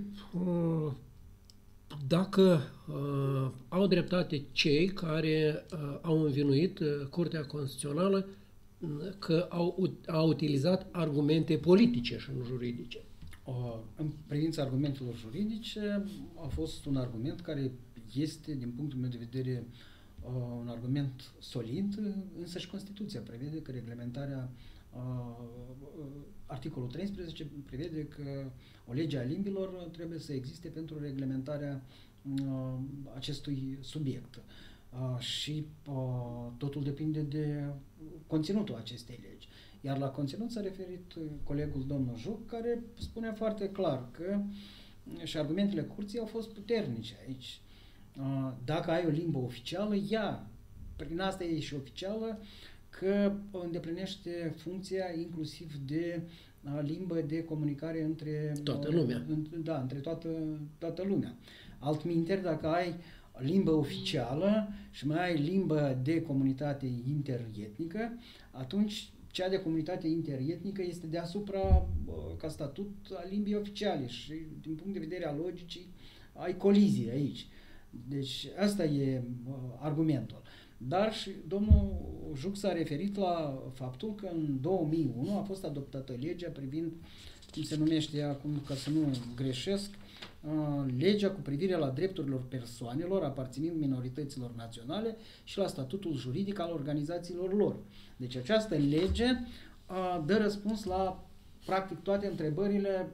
dacă au dreptate cei care au învinuit Curtea Constituțională că au utilizat argumente politice și nu juridice. În privința argumentelor juridice, a fost un argument care este, din punctul meu de vedere, un argument solid, însă și Constituția prevede că reglementarea, articolul 13 prevede că o lege a limbilor trebuie să existe pentru reglementarea acestui subiect. Și totul depinde de conținutul acestei legi. Iar la conținut s-a referit colegul domnul Juc, care spune foarte clar că și argumentele curții au fost puternice aici. Dacă ai o limbă oficială, ea, prin asta e și oficială, că îndeplinește funcția inclusiv de limbă de comunicare între toată lumea. Între toată lumea. Altminteri, dacă ai limbă oficială și mai ai limbă de comunitate interetnică, atunci cea de comunitate interetnică este deasupra, ca statut, a limbii oficiale și, din punct de vedere al logicii, ai colizie aici. Deci, asta e argumentul. Dar și domnul Juc s-a referit la faptul că în 2001 a fost adoptată legea privind, cum se numește acum, ca să nu greșesc, legea cu privire la drepturile persoanelor aparținând minorităților naționale și la statutul juridic al organizațiilor lor. Deci această lege dă răspuns la practic toate întrebările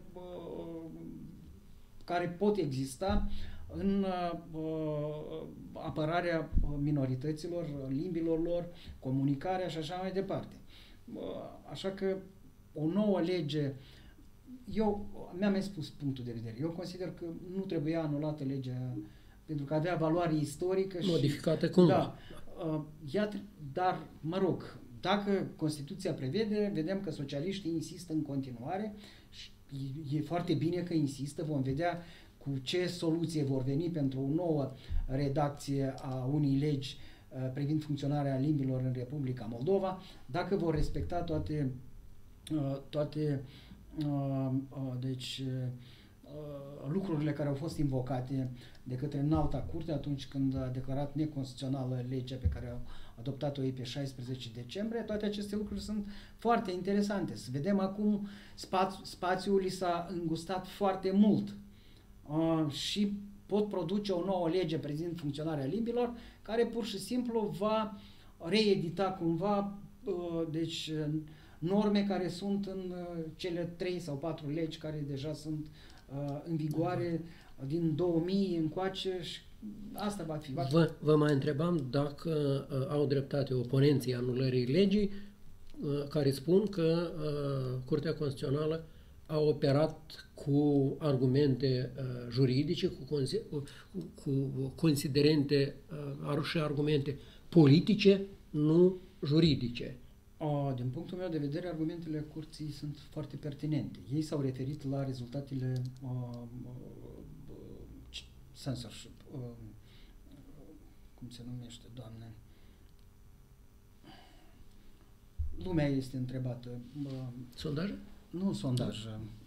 care pot exista în apărarea minorităților, limbilor lor, comunicarea și așa mai departe. Așa că o nouă lege, mi-am mai spus punctul de vedere, eu consider că nu trebuia anulată legea pentru că avea valoare istorică și modificată cumva. Da, dar, mă rog, dacă Constituția prevede, vedem că socialiștii insistă în continuare și e foarte bine că insistă, vom vedea cu ce soluție vor veni pentru o nouă redacție a unei legi privind funcționarea limbilor în Republica Moldova, dacă vor respecta toate lucrurile care au fost invocate de către Înalta Curte atunci când a declarat neconstituțională legea pe care a adoptat-o ei pe 16 decembrie. Toate aceste lucruri sunt foarte interesante. Să vedem acum spațiul li s-a îngustat foarte mult și pot produce o nouă lege privind funcționarea limbilor care pur și simplu va reedita cumva norme care sunt în cele 3 sau 4 legi care deja sunt în vigoare din 2000 încoace și asta va fi. Vă mai întrebam dacă au dreptate oponenții anulării legii care spun că Curtea Constituțională a operat cu argumente juridice, cu considerente și argumente politice, nu juridice. Din punctul meu de vedere, argumentele curții sunt foarte pertinente. Ei s-au referit la rezultatele censorship, cum se numește, Doamne? Lumea este întrebată. Sondaj? Nu sondaj.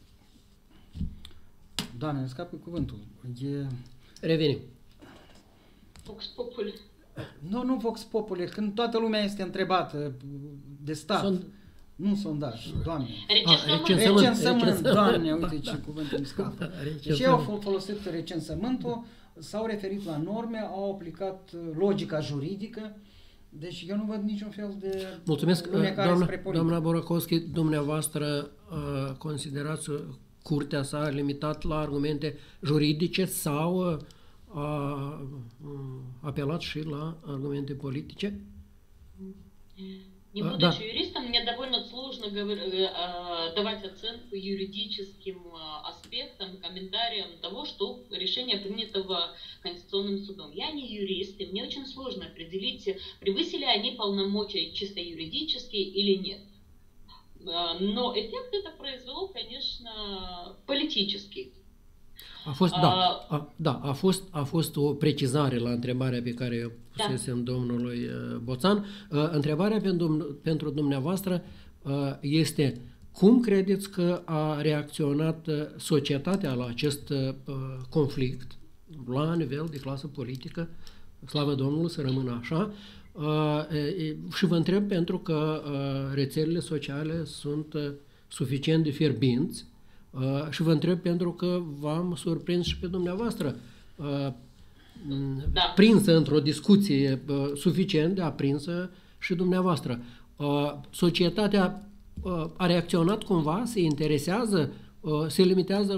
Doamne, îmi scapă cuvântul. Revenim. Vox Populi. Nu Vox Populi, când toată lumea este întrebată de stat. Nu sondaj, Doamne. Recensământ. Doamne, uite ce cuvânt îmi scapă. Deci ei au folosit recensământul, s-au referit la norme, au aplicat logica juridică, deci eu nu văd niciun fel de mulțumesc, lunecare spre politică. doamna Borakovski, dumneavoastră considerați curtea s-a limitat la argumente juridice sau a apelat și la argumente politice? Не будучи юристом, мне довольно сложно давать оценку юридическим аспектам, комментариям того, что решение принятого Конституционным судом. Я не юрист, и мне очень сложно определить, превысили они полномочия чисто юридические или нет. Но эффект это произвело, конечно, политический. A fost o precizare la întrebarea pe care eu pusesem domnului Boțan. Întrebarea pentru dumneavoastră este: cum credeți că a reacționat societatea la acest conflict la nivel de clasă politică? Slavă Domnului, să rămână așa. Și vă întreb pentru că rețelele sociale sunt suficient de fierbinți. Și vă întreb pentru că v-am surprins și pe dumneavoastră, prinsă într-o discuție suficient de aprinsă și dumneavoastră. Societatea a reacționat cumva, se interesează, se limitează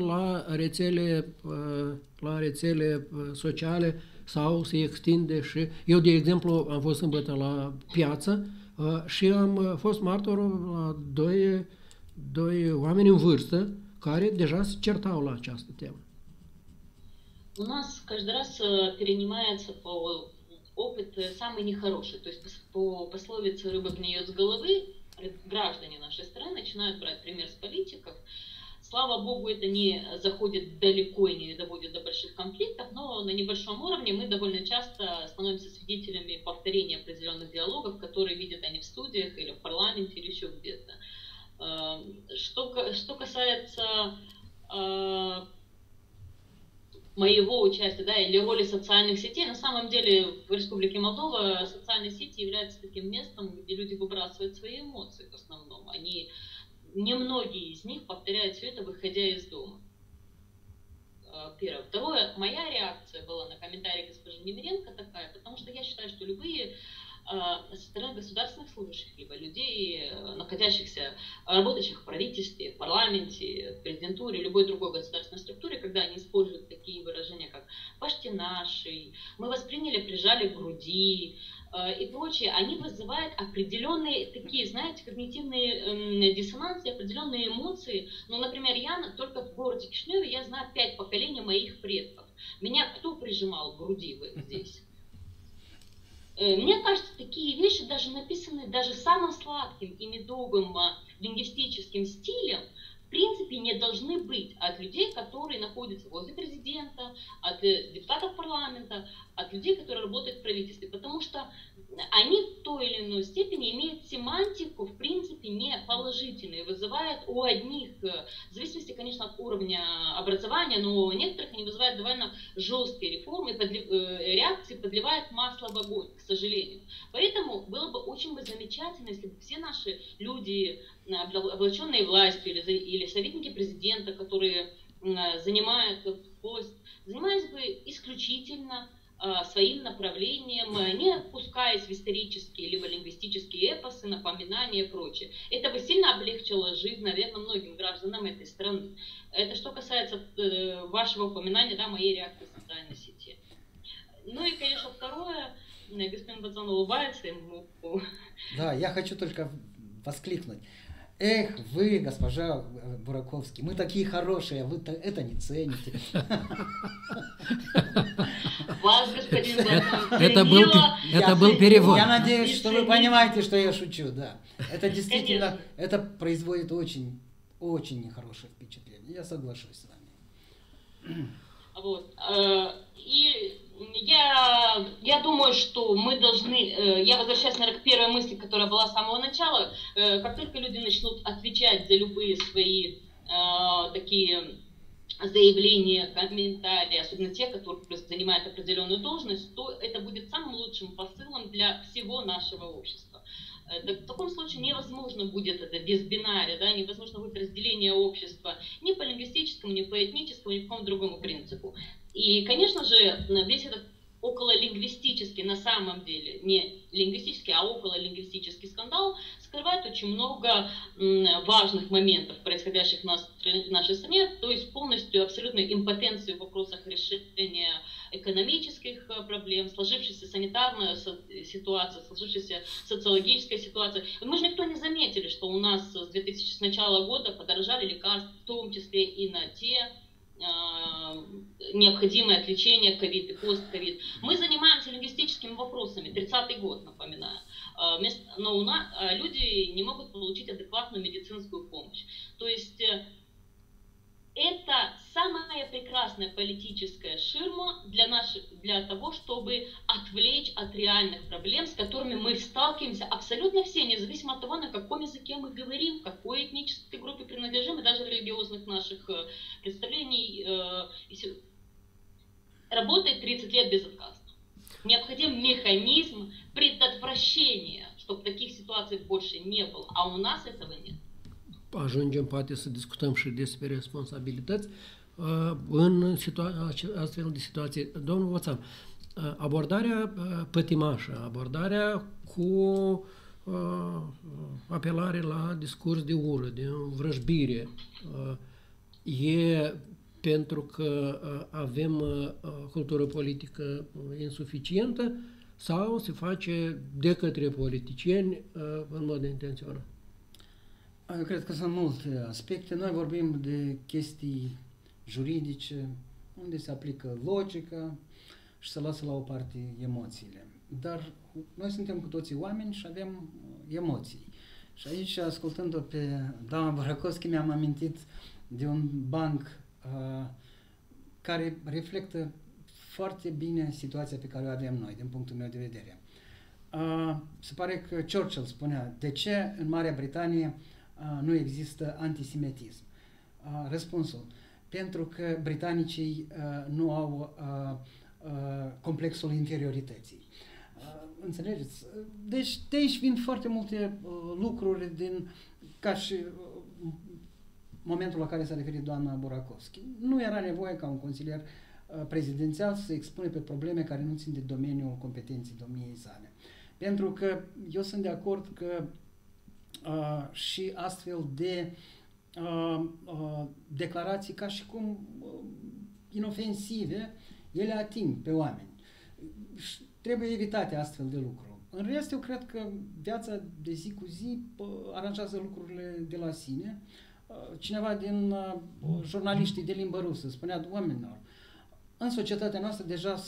la rețele sociale sau se extinde și... Eu, de exemplu, am fost sâmbătă la piață și am fost martorul la doi oameni în vârstă care deja se certau la această temă. У нас каждый раз перенимается опыт самый нехороший. То есть по пословице «рыба гниет с головы» граждане нашей страны начинают брать пример с политиков. Слава богу, это не заходит далеко и не доводит до больших конфликтов, но на небольшом уровне мы довольно часто становимся свидетелями повторения определенных диалогов, которые видят они в студиях или в парламенте или еще где-то. Что касается моего участия, или роли социальных сетей, на самом деле в Республике Молдова социальные сети являются таким местом, где люди выбрасывают свои эмоции в основном. Немногие из них повторяют все это, выходя из дома. Первое. Второе, моя реакция была на комментарий госпожи Немиренко такая, потому что я считаю, что любые со стороны государственных служащих, либо людей, находящихся, работающих в правительстве, в парламенте, в президентуре, любой другой государственной структуре, когда они используют такие выражения, как «почти наши», «мы восприняли, прижали к груди» и прочее, они вызывают определенные такие, знаете, когнитивные диссонансы, определенные эмоции. Ну, например, я только в городе Кишиневе, я знаю 5 поколений моих предков. Меня кто прижимал к груди здесь? Мне кажется, такие вещи, даже написанные даже самым сладким и медовым лингвистическим стилем, в принципе, не должны быть от людей, которые находятся возле президента, от депутатов парламента, от людей, которые работают в правительстве, потому что они в той или иной степени имеют семантику, в принципе, не положительную, вызывают у одних, в зависимости, конечно, от уровня образования, но у некоторых они вызывают довольно жесткие реформы, реакции, подливают масло в огонь, к сожалению. Поэтому было бы очень замечательно, если бы все наши люди, облаченные властью или советники президента, которые занимают пост, занимались бы исключительно своим направлением, не пускаясь в исторические либо лингвистические эпосы, напоминания и прочее. Это бы сильно облегчило жизнь, наверное, многим гражданам этой страны. Это что касается вашего упоминания, моей реакции в социальной сети. Ну и, конечно, второе, господин Боцан улыбается ему. Да, я хочу только воскликнуть. Эх, вы, госпожа Бураковский, мы такие хорошие, а вы это не цените. Вас, господин Боцан, это был перевод. Я надеюсь, что вы понимаете, что я шучу, да. Это действительно, это производит очень, очень нехорошее впечатление. Я соглашусь с вами. Вот. И я думаю, что мы должны, я возвращаюсь, наверное, к первой мысли, которая была с самого начала, как только люди начнут отвечать за любые свои такие заявления, комментарии, особенно те, которые занимают определенную должность, то это будет самым лучшим посылом для всего нашего общества. В таком случае невозможно будет это без бинария, да, невозможно будет разделение общества ни по лингвистическому, ни по этническому, ни по какому другому принципу. И, конечно же, весь этот окололингвистический, на самом деле, не лингвистический, а окололингвистический скандал скрывает очень много важных моментов, происходящих в нашей стране, то есть полностью абсолютную импотенцию в вопросах решения экономических проблем, сложившейся санитарная ситуация, сложившейся социологическая ситуация. Мы же никто не заметили, что у нас с начала года подорожали лекарства, в том числе и на те необходимое от лечения ковид и пост-ковид. Мы занимаемся лингвистическими вопросами, 30-й год, напоминаю, но у нас люди не могут получить адекватную медицинскую помощь. То есть это самая прекрасная политическая ширма для того, чтобы отвлечь от реальных проблем, с которыми мы сталкиваемся абсолютно все, независимо от того, на каком языке мы говорим, в какой этнической группе принадлежим, и даже религиозных наших представлений. Работает 30 лет безотказно. Необходим механизм предотвращения, чтобы таких ситуаций больше не было, а у нас этого нет. Ajungem poate să discutăm și despre responsabilități în astfel de situații. Domnul Voțan, abordarea pătimașă, abordarea cu apelare la discurs de ură, de învrăjbire, e pentru că avem cultură politică insuficientă sau se face de către politicieni în mod intenționat? Eu cred că sunt multe aspecte. Noi vorbim de chestii juridice, unde se aplică logica și se lasă la o parte emoțiile. Dar noi suntem cu toții oameni și avem emoții. Și aici, ascultând-o pe doamna Bărăcovski, mi-am amintit de un banc care reflectă foarte bine situația pe care o avem noi, din punctul meu de vedere. Se pare că Churchill spunea, de ce în Marea Britanie nu există antisemitism? Răspunsul, pentru că britanicii nu au complexul interiorității. Înțelegeți? Deci de aici vin foarte multe lucruri ca și momentul la care s-a referit doamna Burakovski. Nu era nevoie ca un consilier prezidențial să se expune pe probleme care nu țin de domeniul competenței domniei sale. Pentru că eu sunt de acord că și astfel de declarații ca și cum inofensive, ele ating pe oameni. Trebuie evitate astfel de lucruri. În rest, eu cred că viața de zi cu zi aranjează lucrurile de la sine. Cineva din jurnaliștii de limbă rusă spunea oamenilor, în societatea noastră deja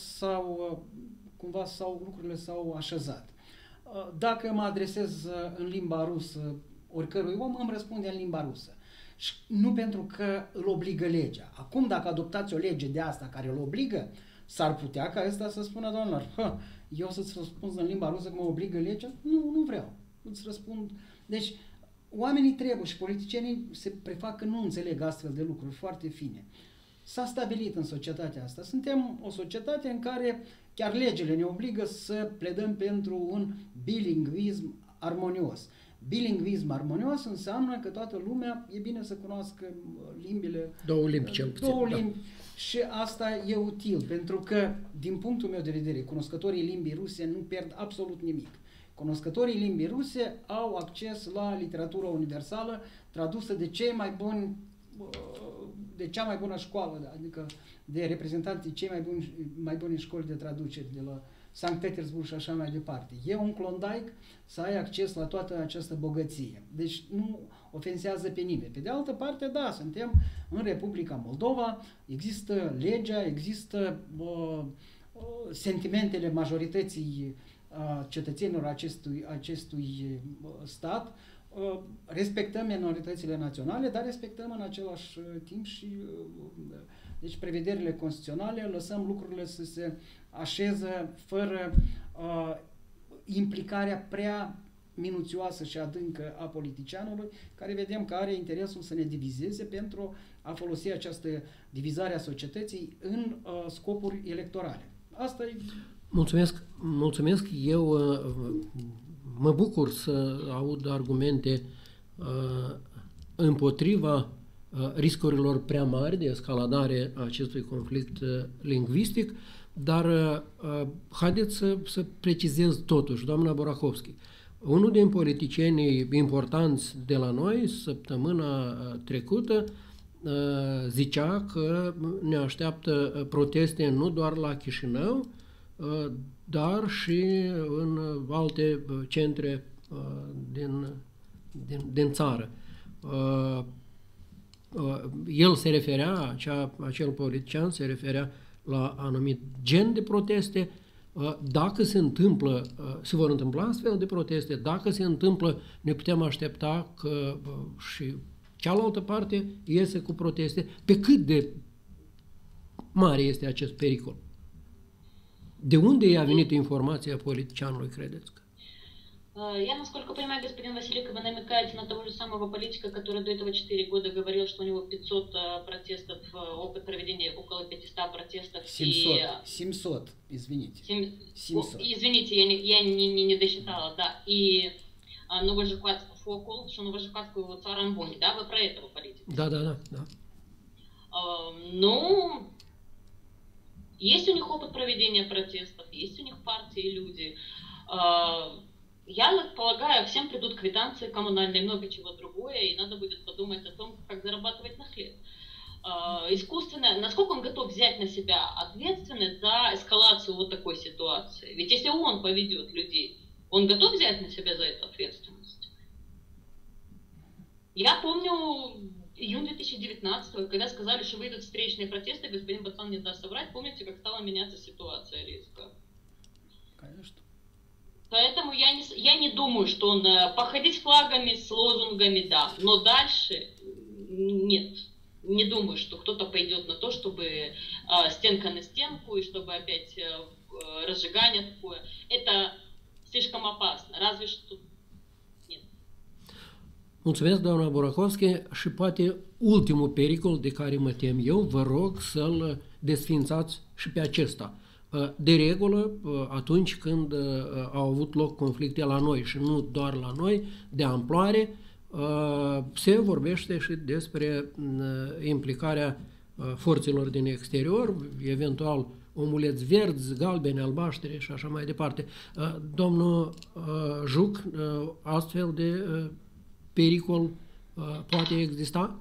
lucrurile s-au așezat. Dacă mă adresez în limba rusă oricărui om, îmi răspunde în limba rusă. Și nu pentru că îl obligă legea. Acum, dacă adoptați o lege de asta care îl obligă, s-ar putea ca ăsta să spună, doamnelor, eu să-ți răspund în limba rusă că mă obligă legea? Nu vreau. Îți răspund. Deci, oamenii trebuie și politicienii se prefac că nu înțeleg astfel de lucruri foarte fine. S-a stabilit în societatea asta. Suntem o societate în care chiar legile ne obligă să pledăm pentru un bilingvism armonios. Bilingvism armonios înseamnă că toată lumea e bine să cunoască limbile. Două limbi cel puțin. Două limbi. Și asta e util, pentru că, din punctul meu de vedere, cunoscătorii limbii ruse nu pierd absolut nimic. Cunoscătorii limbii ruse au acces la literatură universală tradusă de cei mai buni, de cea mai bună școală, adică de reprezentanții cei mai buni școli de traducere de la Sankt Petersburg și așa mai departe. E un Klondike să ai acces la toată această bogăție. Deci nu ofensează pe nimeni. Pe de altă parte, da, suntem în Republica Moldova, există legea, există sentimentele majorității cetățenilor acestui stat, respectăm minoritățile naționale, dar respectăm în același timp și deci prevederile constituționale, lăsăm lucrurile să se așeze fără implicarea prea minuțioasă și adâncă a politicianului, care vedem că are interesul să ne divizeze pentru a folosi această divizare a societății în scopuri electorale. Asta e... Mulțumesc. Eu mă bucur să aud argumente împotriva riscurilor prea mari de escaladare a acestui conflict lingvistic, dar haideți să precizez totuși, doamna Borahovski. Unul din politicienii importanți de la noi, săptămâna trecută, zicea că ne așteaptă proteste nu doar la Chișinău, dar și în alte centre din țară. El se referea, acel politician se referea la anumit gen de proteste. Dacă se vor întâmpla astfel de proteste, dacă se întâmplă, ne putem aștepta că și cealaltă parte iese cu proteste. Pe cât de mare este acest pericol? De unde i-a venit informația politicianului, credeți? Я, насколько понимаю, господин Василенко, вы намекаете на того же самого политика, который до этого 4 года говорил, что у него 500 протестов, опыт проведения около 500 протестов. 700, извините. 700. Извините, я не досчитала, да. И Новожикватск Фокул, что Новожикватскую Царамбони, да, вы про этого политика? Да. Ну, есть у них опыт проведения протестов, есть у них партии и люди. Я полагаю, всем придут квитанции коммунальные, много чего другое, и надо будет подумать о том, как зарабатывать на хлеб. Искусственно, насколько он готов взять на себя ответственность за эскалацию вот такой ситуации? Ведь если он поведет людей, он готов взять на себя за это ответственность? Я помню июнь 2019, когда сказали, что выйдут встречные протесты, господин Бацан не даст соврать, помните, как стала меняться ситуация резко? Конечно. Поэтому я не думаю, что он походить флагами с лозунгами, да, но дальше нет. Не думаю, что кто-то пойдет на то, чтобы стенка на стенку и чтобы опять разжигание такое. Это слишком опасно, разве что нет. Mulțumesc, doamna Borahovski, și poate ultimul pericol de care mă tem eu, vă rog să-l desfințați și pe acesta. De regulă, atunci când au avut loc conflicte la noi și nu doar la noi, de amploare, se vorbește și despre implicarea forțelor din exterior, eventual omuleți verzi, galbeni, albaștri și așa mai departe. Domnul Juc, astfel de pericol poate exista?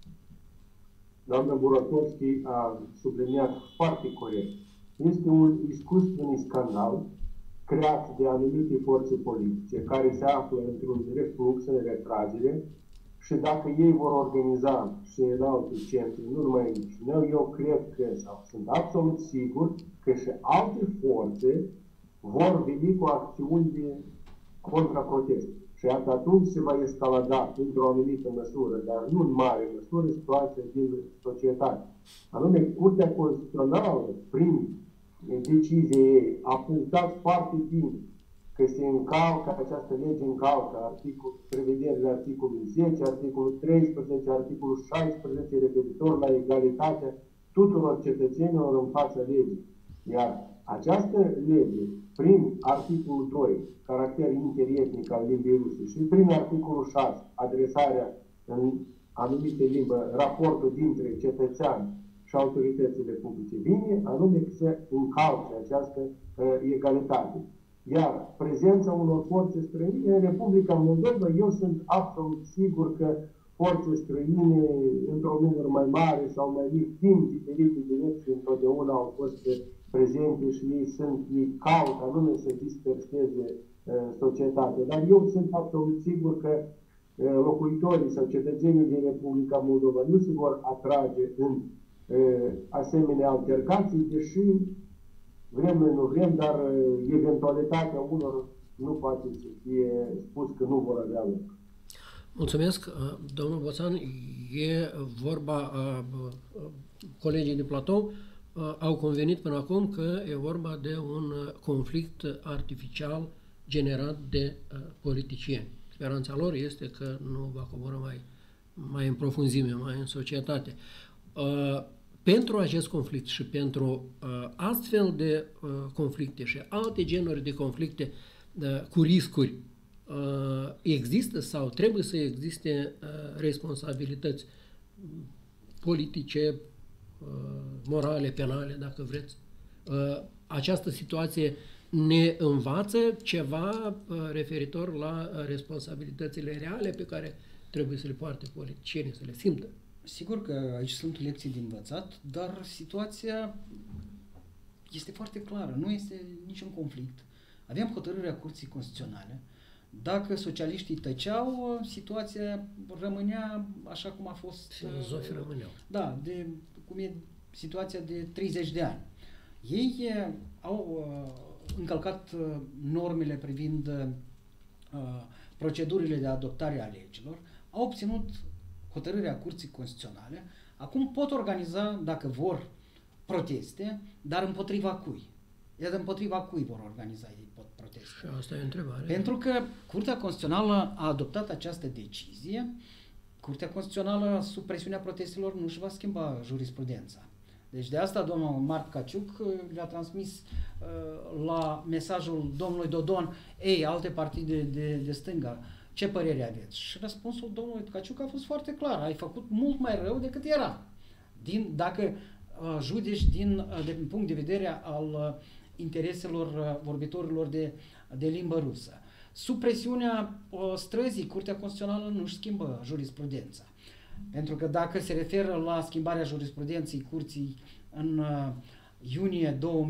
Doamna Borahovski a subliniat foarte corect. Este un iscustven scandal creat de anumite forțe politice care se află într-un reflux, în retragere, și dacă ei vor organiza și în alte centre, nu numai în Chișinău, eu cred că, sau sunt absolut sigur, că și alte forțe vor veni cu acțiuni de contraprotest. Și atunci se va escalada într-o anumită măsură, dar nu în mare măsură, situația din societate. Anume, Curtea Constituțională, prin decizie ei, a punctat foarte bine că se încalcă, această lege încalcă prevederile articolului 10, articolul 13, articolul 16, referitor la egalitatea tuturor cetățenilor în fața legii. Iar această lege, prin articolul 2, caracter interetnic al limbii ruse, și prin articolul 6, adresarea în anumite limbă, raportul dintre cetățean și autoritățile publice, vine anume să încalce această egalitate. Iar prezența unor forțe străine în Republica Moldova, eu sunt absolut sigur că forțe străine, într-un număr mai mare sau mai mic, din diferite direcții, întotdeauna au fost prezente și ei caută anume să disperseze societatea. Dar eu sunt absolut sigur că locuitorii sau cetățenii din Republica Moldova nu se vor atrage în asemenea altercații, deși vrem, nu vrem, dar eventualitatea unor nu poate să fie spus că nu vor avea loc. Mulțumesc, domnul Boțan. E vorba, colegii de platou au convenit până acum că e vorba de un conflict artificial generat de politicieni. Speranța lor este că nu va coborî mai în profunzime, mai în societate. Pentru acest conflict și pentru astfel de conflicte și alte genuri de conflicte cu riscuri există sau trebuie să existe responsabilități politice, morale, penale, dacă vreți. Această situație ne învață ceva referitor la responsabilitățile reale pe care trebuie să le poarte politicienii, să le simtă. Sigur că aici sunt lecții de învățat, dar situația este foarte clară, nu este niciun conflict. Avem hotărârea Curții Constituționale. Dacă socialiștii tăceau, situația rămânea așa cum a fost. Filozofii rămâneau. Da, cum e situația de 30 de ani. Ei au încălcat normele privind procedurile de adoptare a legilor, au obținut hotărârea Curții Constituționale, acum pot organiza, dacă vor, proteste, dar împotriva cui? Iar împotriva cui vor organiza ei proteste? Și asta e o întrebare. Pentru că Curtea Constituțională a adoptat această decizie, Curtea Constituțională, sub presiunea protestelor, nu își va schimba jurisprudența. Deci de asta domnul Mart Caciuc le-a transmis la mesajul domnului Dodon, ei, alte partide de stânga, ce părere aveți? Și răspunsul domnului Caciuc a fost foarte clar, ai făcut mult mai rău decât era. Dacă judeci din punct de vedere al intereselor vorbitorilor de limbă rusă. Sub presiunea străzii, Curtea Constituțională nu își schimbă jurisprudența. Pentru că dacă se referă la schimbarea jurisprudenței Curții în iunie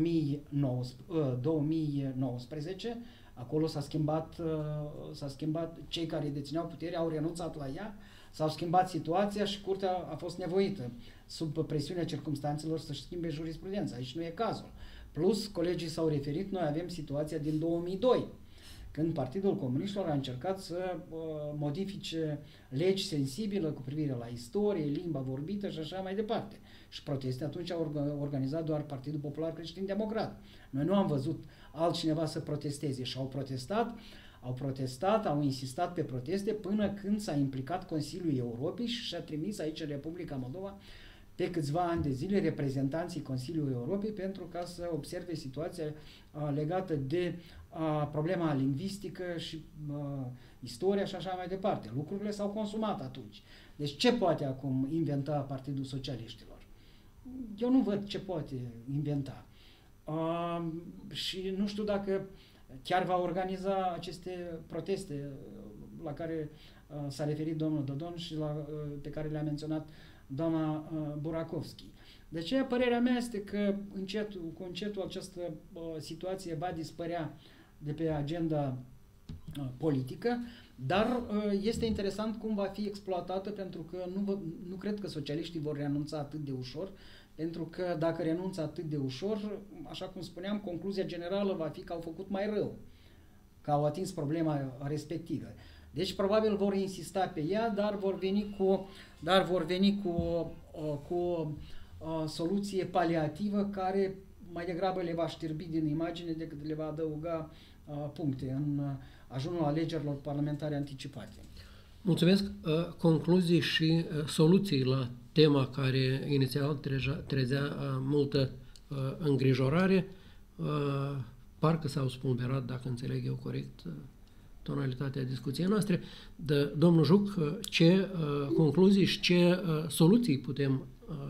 2019, acolo s-a schimbat, cei care dețineau puterea au renunțat la ea, s-au schimbat situația și Curtea a fost nevoită, sub presiunea circumstanțelor, să-și schimbe jurisprudența. Aici nu e cazul. Plus, colegii s-au referit, noi avem situația din 2002, când Partidul Comuniștilor a încercat să modifice legi sensibile cu privire la istorie, limba vorbită și așa mai departe. Și proteste atunci au organizat doar Partidul Popular Creștin-Democrat. Noi nu am văzut altcineva să protesteze și au insistat pe proteste până când s-a implicat Consiliul Europei și și-a trimis aici în Republica Moldova pe câțiva ani de zile reprezentanții Consiliului Europei pentru ca să observe situația legată de problema lingvistică și istoria și așa mai departe. Lucrurile s-au consumat atunci. Deci ce poate acum inventa Partidul Socialiștilor? Eu nu văd ce poate inventa. Și nu știu dacă chiar va organiza aceste proteste la care s-a referit domnul Dodon și pe care le-a menționat doamna Burakovski. De aceea, părerea mea este că cu încetul această situație va dispărea de pe agenda politică, dar este interesant cum va fi exploatată, pentru că nu cred că socialiștii vor renunța atât de ușor, pentru că dacă renunță atât de ușor, așa cum spuneam, concluzia generală va fi că au făcut mai rău, că au atins problema respectivă. Deci probabil vor insista pe ea, dar vor veni cu o soluție paliativă care mai degrabă le va știrbi din imagine decât le va adăuga puncte în ajunul alegerilor parlamentare anticipate. Mulțumesc. Concluzii și soluții la tema care inițial trezea multă îngrijorare, parcă s-au spulberat, dacă înțeleg eu corect, tonalitatea discuției noastre. Domnul Juc, ce concluzii și ce soluții putem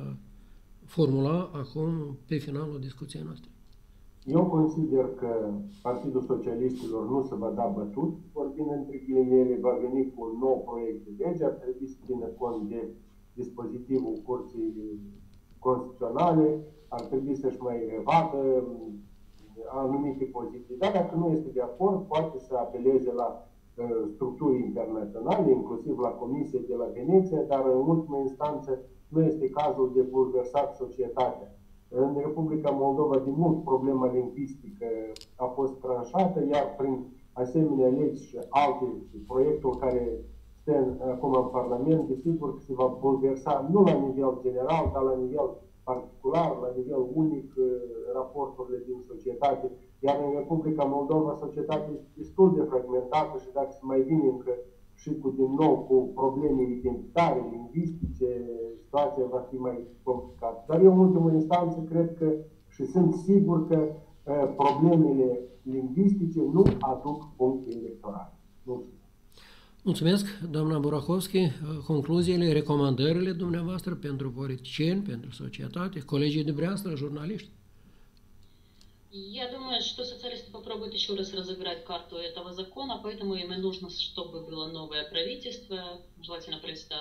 formula acum pe finalul discuției noastre? Eu consider că Partidul Socialiștilor nu se va da bătut, vorbind între ghilimele, va veni cu un nou proiect de lege, ar trebui să țină cont de dispozitivul Curții Constituționale, ar trebui să-și mai revadă anumite poziții. Dar dacă nu este de acord, poate să apeleze la structuri internaționale, inclusiv la Comisie de la Veneția, dar în ultima instanță nu este cazul de bulversat societatea. În Republica Moldova, de mult, problema lingvistică a fost tranșată, iar prin asemenea legi și alte proiectul care stă acum în Parlament, desigur că se va bulversa nu la nivel general, dar la nivel particular, la nivel unic, raporturile din societate. Iar în Republica Moldova, societatea este destul de fragmentată și dacă se mai vine încă și din nou cu probleme identitare, lingvistice, situația va fi mai complicată. Dar eu, în ultimă instanță, cred că și sunt sigur că problemele lingvistice nu aduc puncte electorale. Mulțumesc. Mulțumesc, doamna Burakovski. Concluziile, recomandările dumneavoastră pentru politicieni, pentru societate, colegii dumneavoastră, jurnaliști? Я думаю, что социалисты попробуют еще раз разыграть карту этого закона, поэтому им и нужно, чтобы было новое правительство, желательно правительство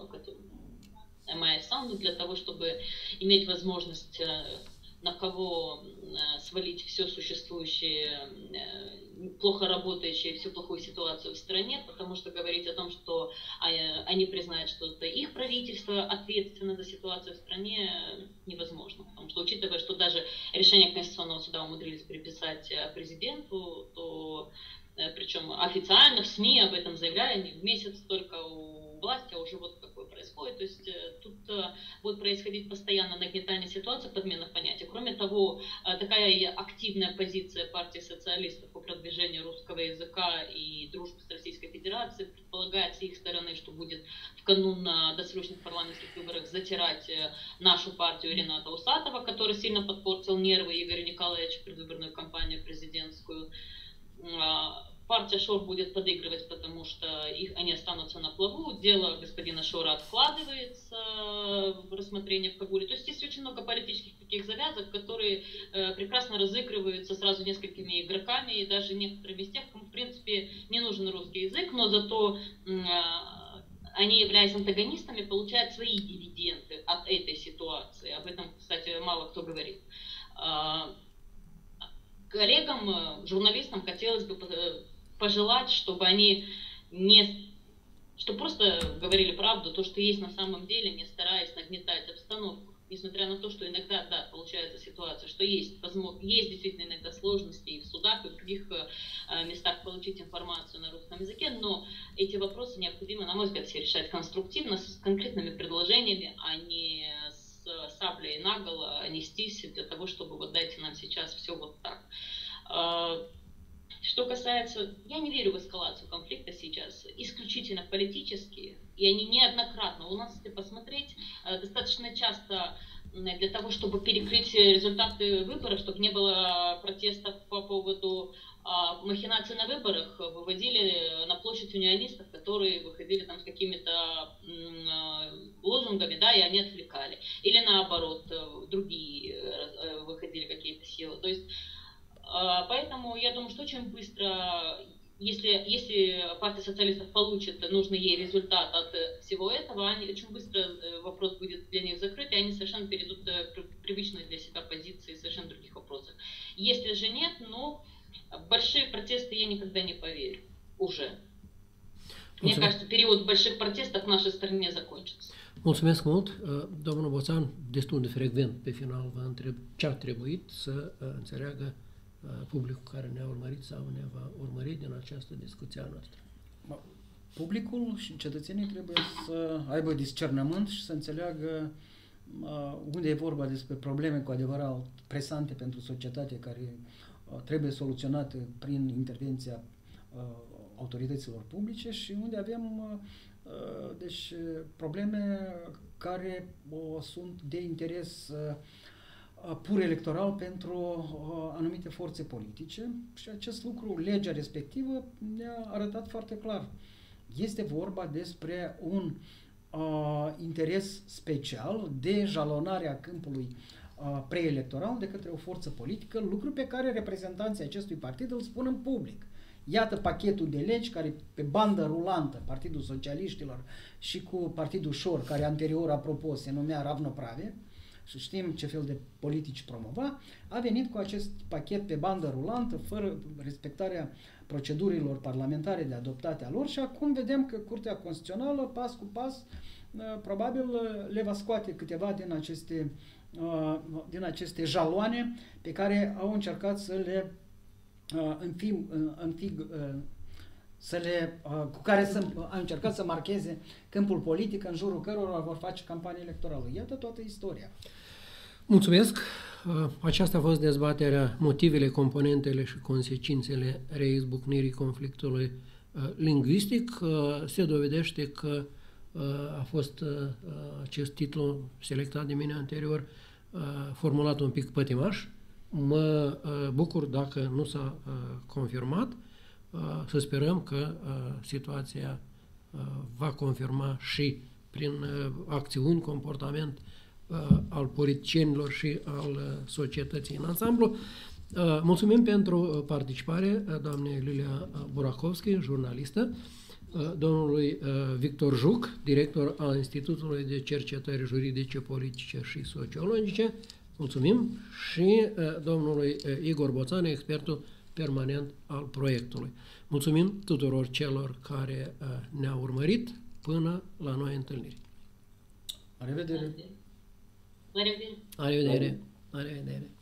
МАЭ Санду, для того, чтобы иметь возможность на кого свалить все существующее, плохо работающее, всю плохую ситуацию в стране, потому что говорить о том, что они признают, что это их правительство ответственно за ситуацию в стране, невозможно. Потому что, учитывая, что даже решение Конституционного суда умудрились приписать президенту, то причем официально в СМИ об этом заявляли, не в месяц только у власти, а уже вот какое происходит. То есть тут будет происходить постоянно нагнетание ситуации, подмена понятий. Кроме того, такая активная позиция партии социалистов по продвижению русского языка и дружбы с Российской Федерацией предполагает с их стороны, что будет в канун досрочных парламентских выборов затирать нашу партию Рената Усатова, который сильно подпортил нервы Игоря Николаевича в предвыборную кампанию президентскую. Партия Шор будет подыгрывать, потому что они останутся на плаву. Дело господина Шора откладывается в рассмотрение в Кабуле. То есть здесь очень много политических таких завязок, которые прекрасно разыгрываются сразу несколькими игроками и даже некоторыми из тех, кому в принципе не нужен русский язык, но зато они, являясь антагонистами, получают свои дивиденды от этой ситуации. Об этом, кстати, мало кто говорит. Коллегам, журналистам хотелось бы пожелать, чтобы они что просто говорили правду, то, что есть на самом деле, не стараясь нагнетать обстановку. Несмотря на то, что иногда, да, получается ситуация, что есть действительно иногда сложности и в судах, и в других местах получить информацию на русском языке, но эти вопросы необходимо, на мой взгляд, все решать конструктивно, с конкретными предложениями, а не с саблей наголо нестись для того, чтобы вот дайте нам сейчас все вот так. Что касается, я не верю в эскалацию конфликта сейчас, исключительно политические, и они неоднократно, у нас, если посмотреть, достаточно часто для того, чтобы перекрыть результаты выборов, чтобы не было протестов по поводу махинаций на выборах, выводили на площадь унионистов, которые выходили там с какими-то лозунгами, да, и они отвлекали. Или наоборот, другие выходили какие-то силы. То есть поэтому я думаю, что очень быстро, если партия социалистов получит нужный ей результат от всего этого, очень быстро вопрос будет для них закрыт, и они совершенно перейдут к привычной для себя позиции в совершенно других вопросах. Если же нет, ну, в большие протесты я никогда не поверю. Уже. Мне кажется, период больших протестов в нашей стране закончится. Mulțumesc mult. Domnul Boțan, destul de frecvent pe final vă întreb ce ar trebui să înțeleagă publicul care ne-a urmărit sau ne va urmări din această discuție a noastră. Publicul și cetățenii trebuie să aibă discernământ și să înțeleagă unde e vorba despre probleme cu adevărat presante pentru societate care trebuie soluționate prin intervenția autorităților publice și unde avem deci probleme care sunt de interes pur electoral pentru anumite forțe politice și acest lucru, legea respectivă, ne-a arătat foarte clar. Este vorba despre un interes special de jalonare a câmpului preelectoral de către o forță politică, lucru pe care reprezentanții acestui partid îl spun în public. Iată pachetul de legi care pe bandă rulantă, Partidul Socialiștilor și cu Partidul Șor, care anterior, apropo, se numea Ravnopravie, și știm ce fel de politici promova, a venit cu acest pachet pe bandă rulantă, fără respectarea procedurilor parlamentare de adoptate a lor și acum vedem că Curtea Constituțională, pas cu pas, probabil le va scoate câteva din aceste jaloane pe care au încercat să le cu care au încercat să marcheze câmpul politic în jurul cărora vor face campanie electorală. Iată toată istoria. Mulțumesc! Aceasta a fost dezbaterea motivele, componentele și consecințele reizbucnirii conflictului lingvistic. Se dovedește că a fost acest titlu selectat de mine anterior formulat un pic pătimaș. Mă bucur dacă nu s-a confirmat. să sperăm că situația va confirma și prin acțiuni, comportament al politicienilor și al societății în ansamblu. Mulțumim pentru participare doamnei Lilia Burakovski, jurnalistă, domnului Victor Juc, director al Institutului de Cercetări Juridice, Politice și Sociologice. Mulțumim și domnului Igor Boțan, expertul permanent al proiectului. Mulțumim tuturor celor care ne-au urmărit până la noi întâlniri. La revedere! La revedere! La revedere! La revedere!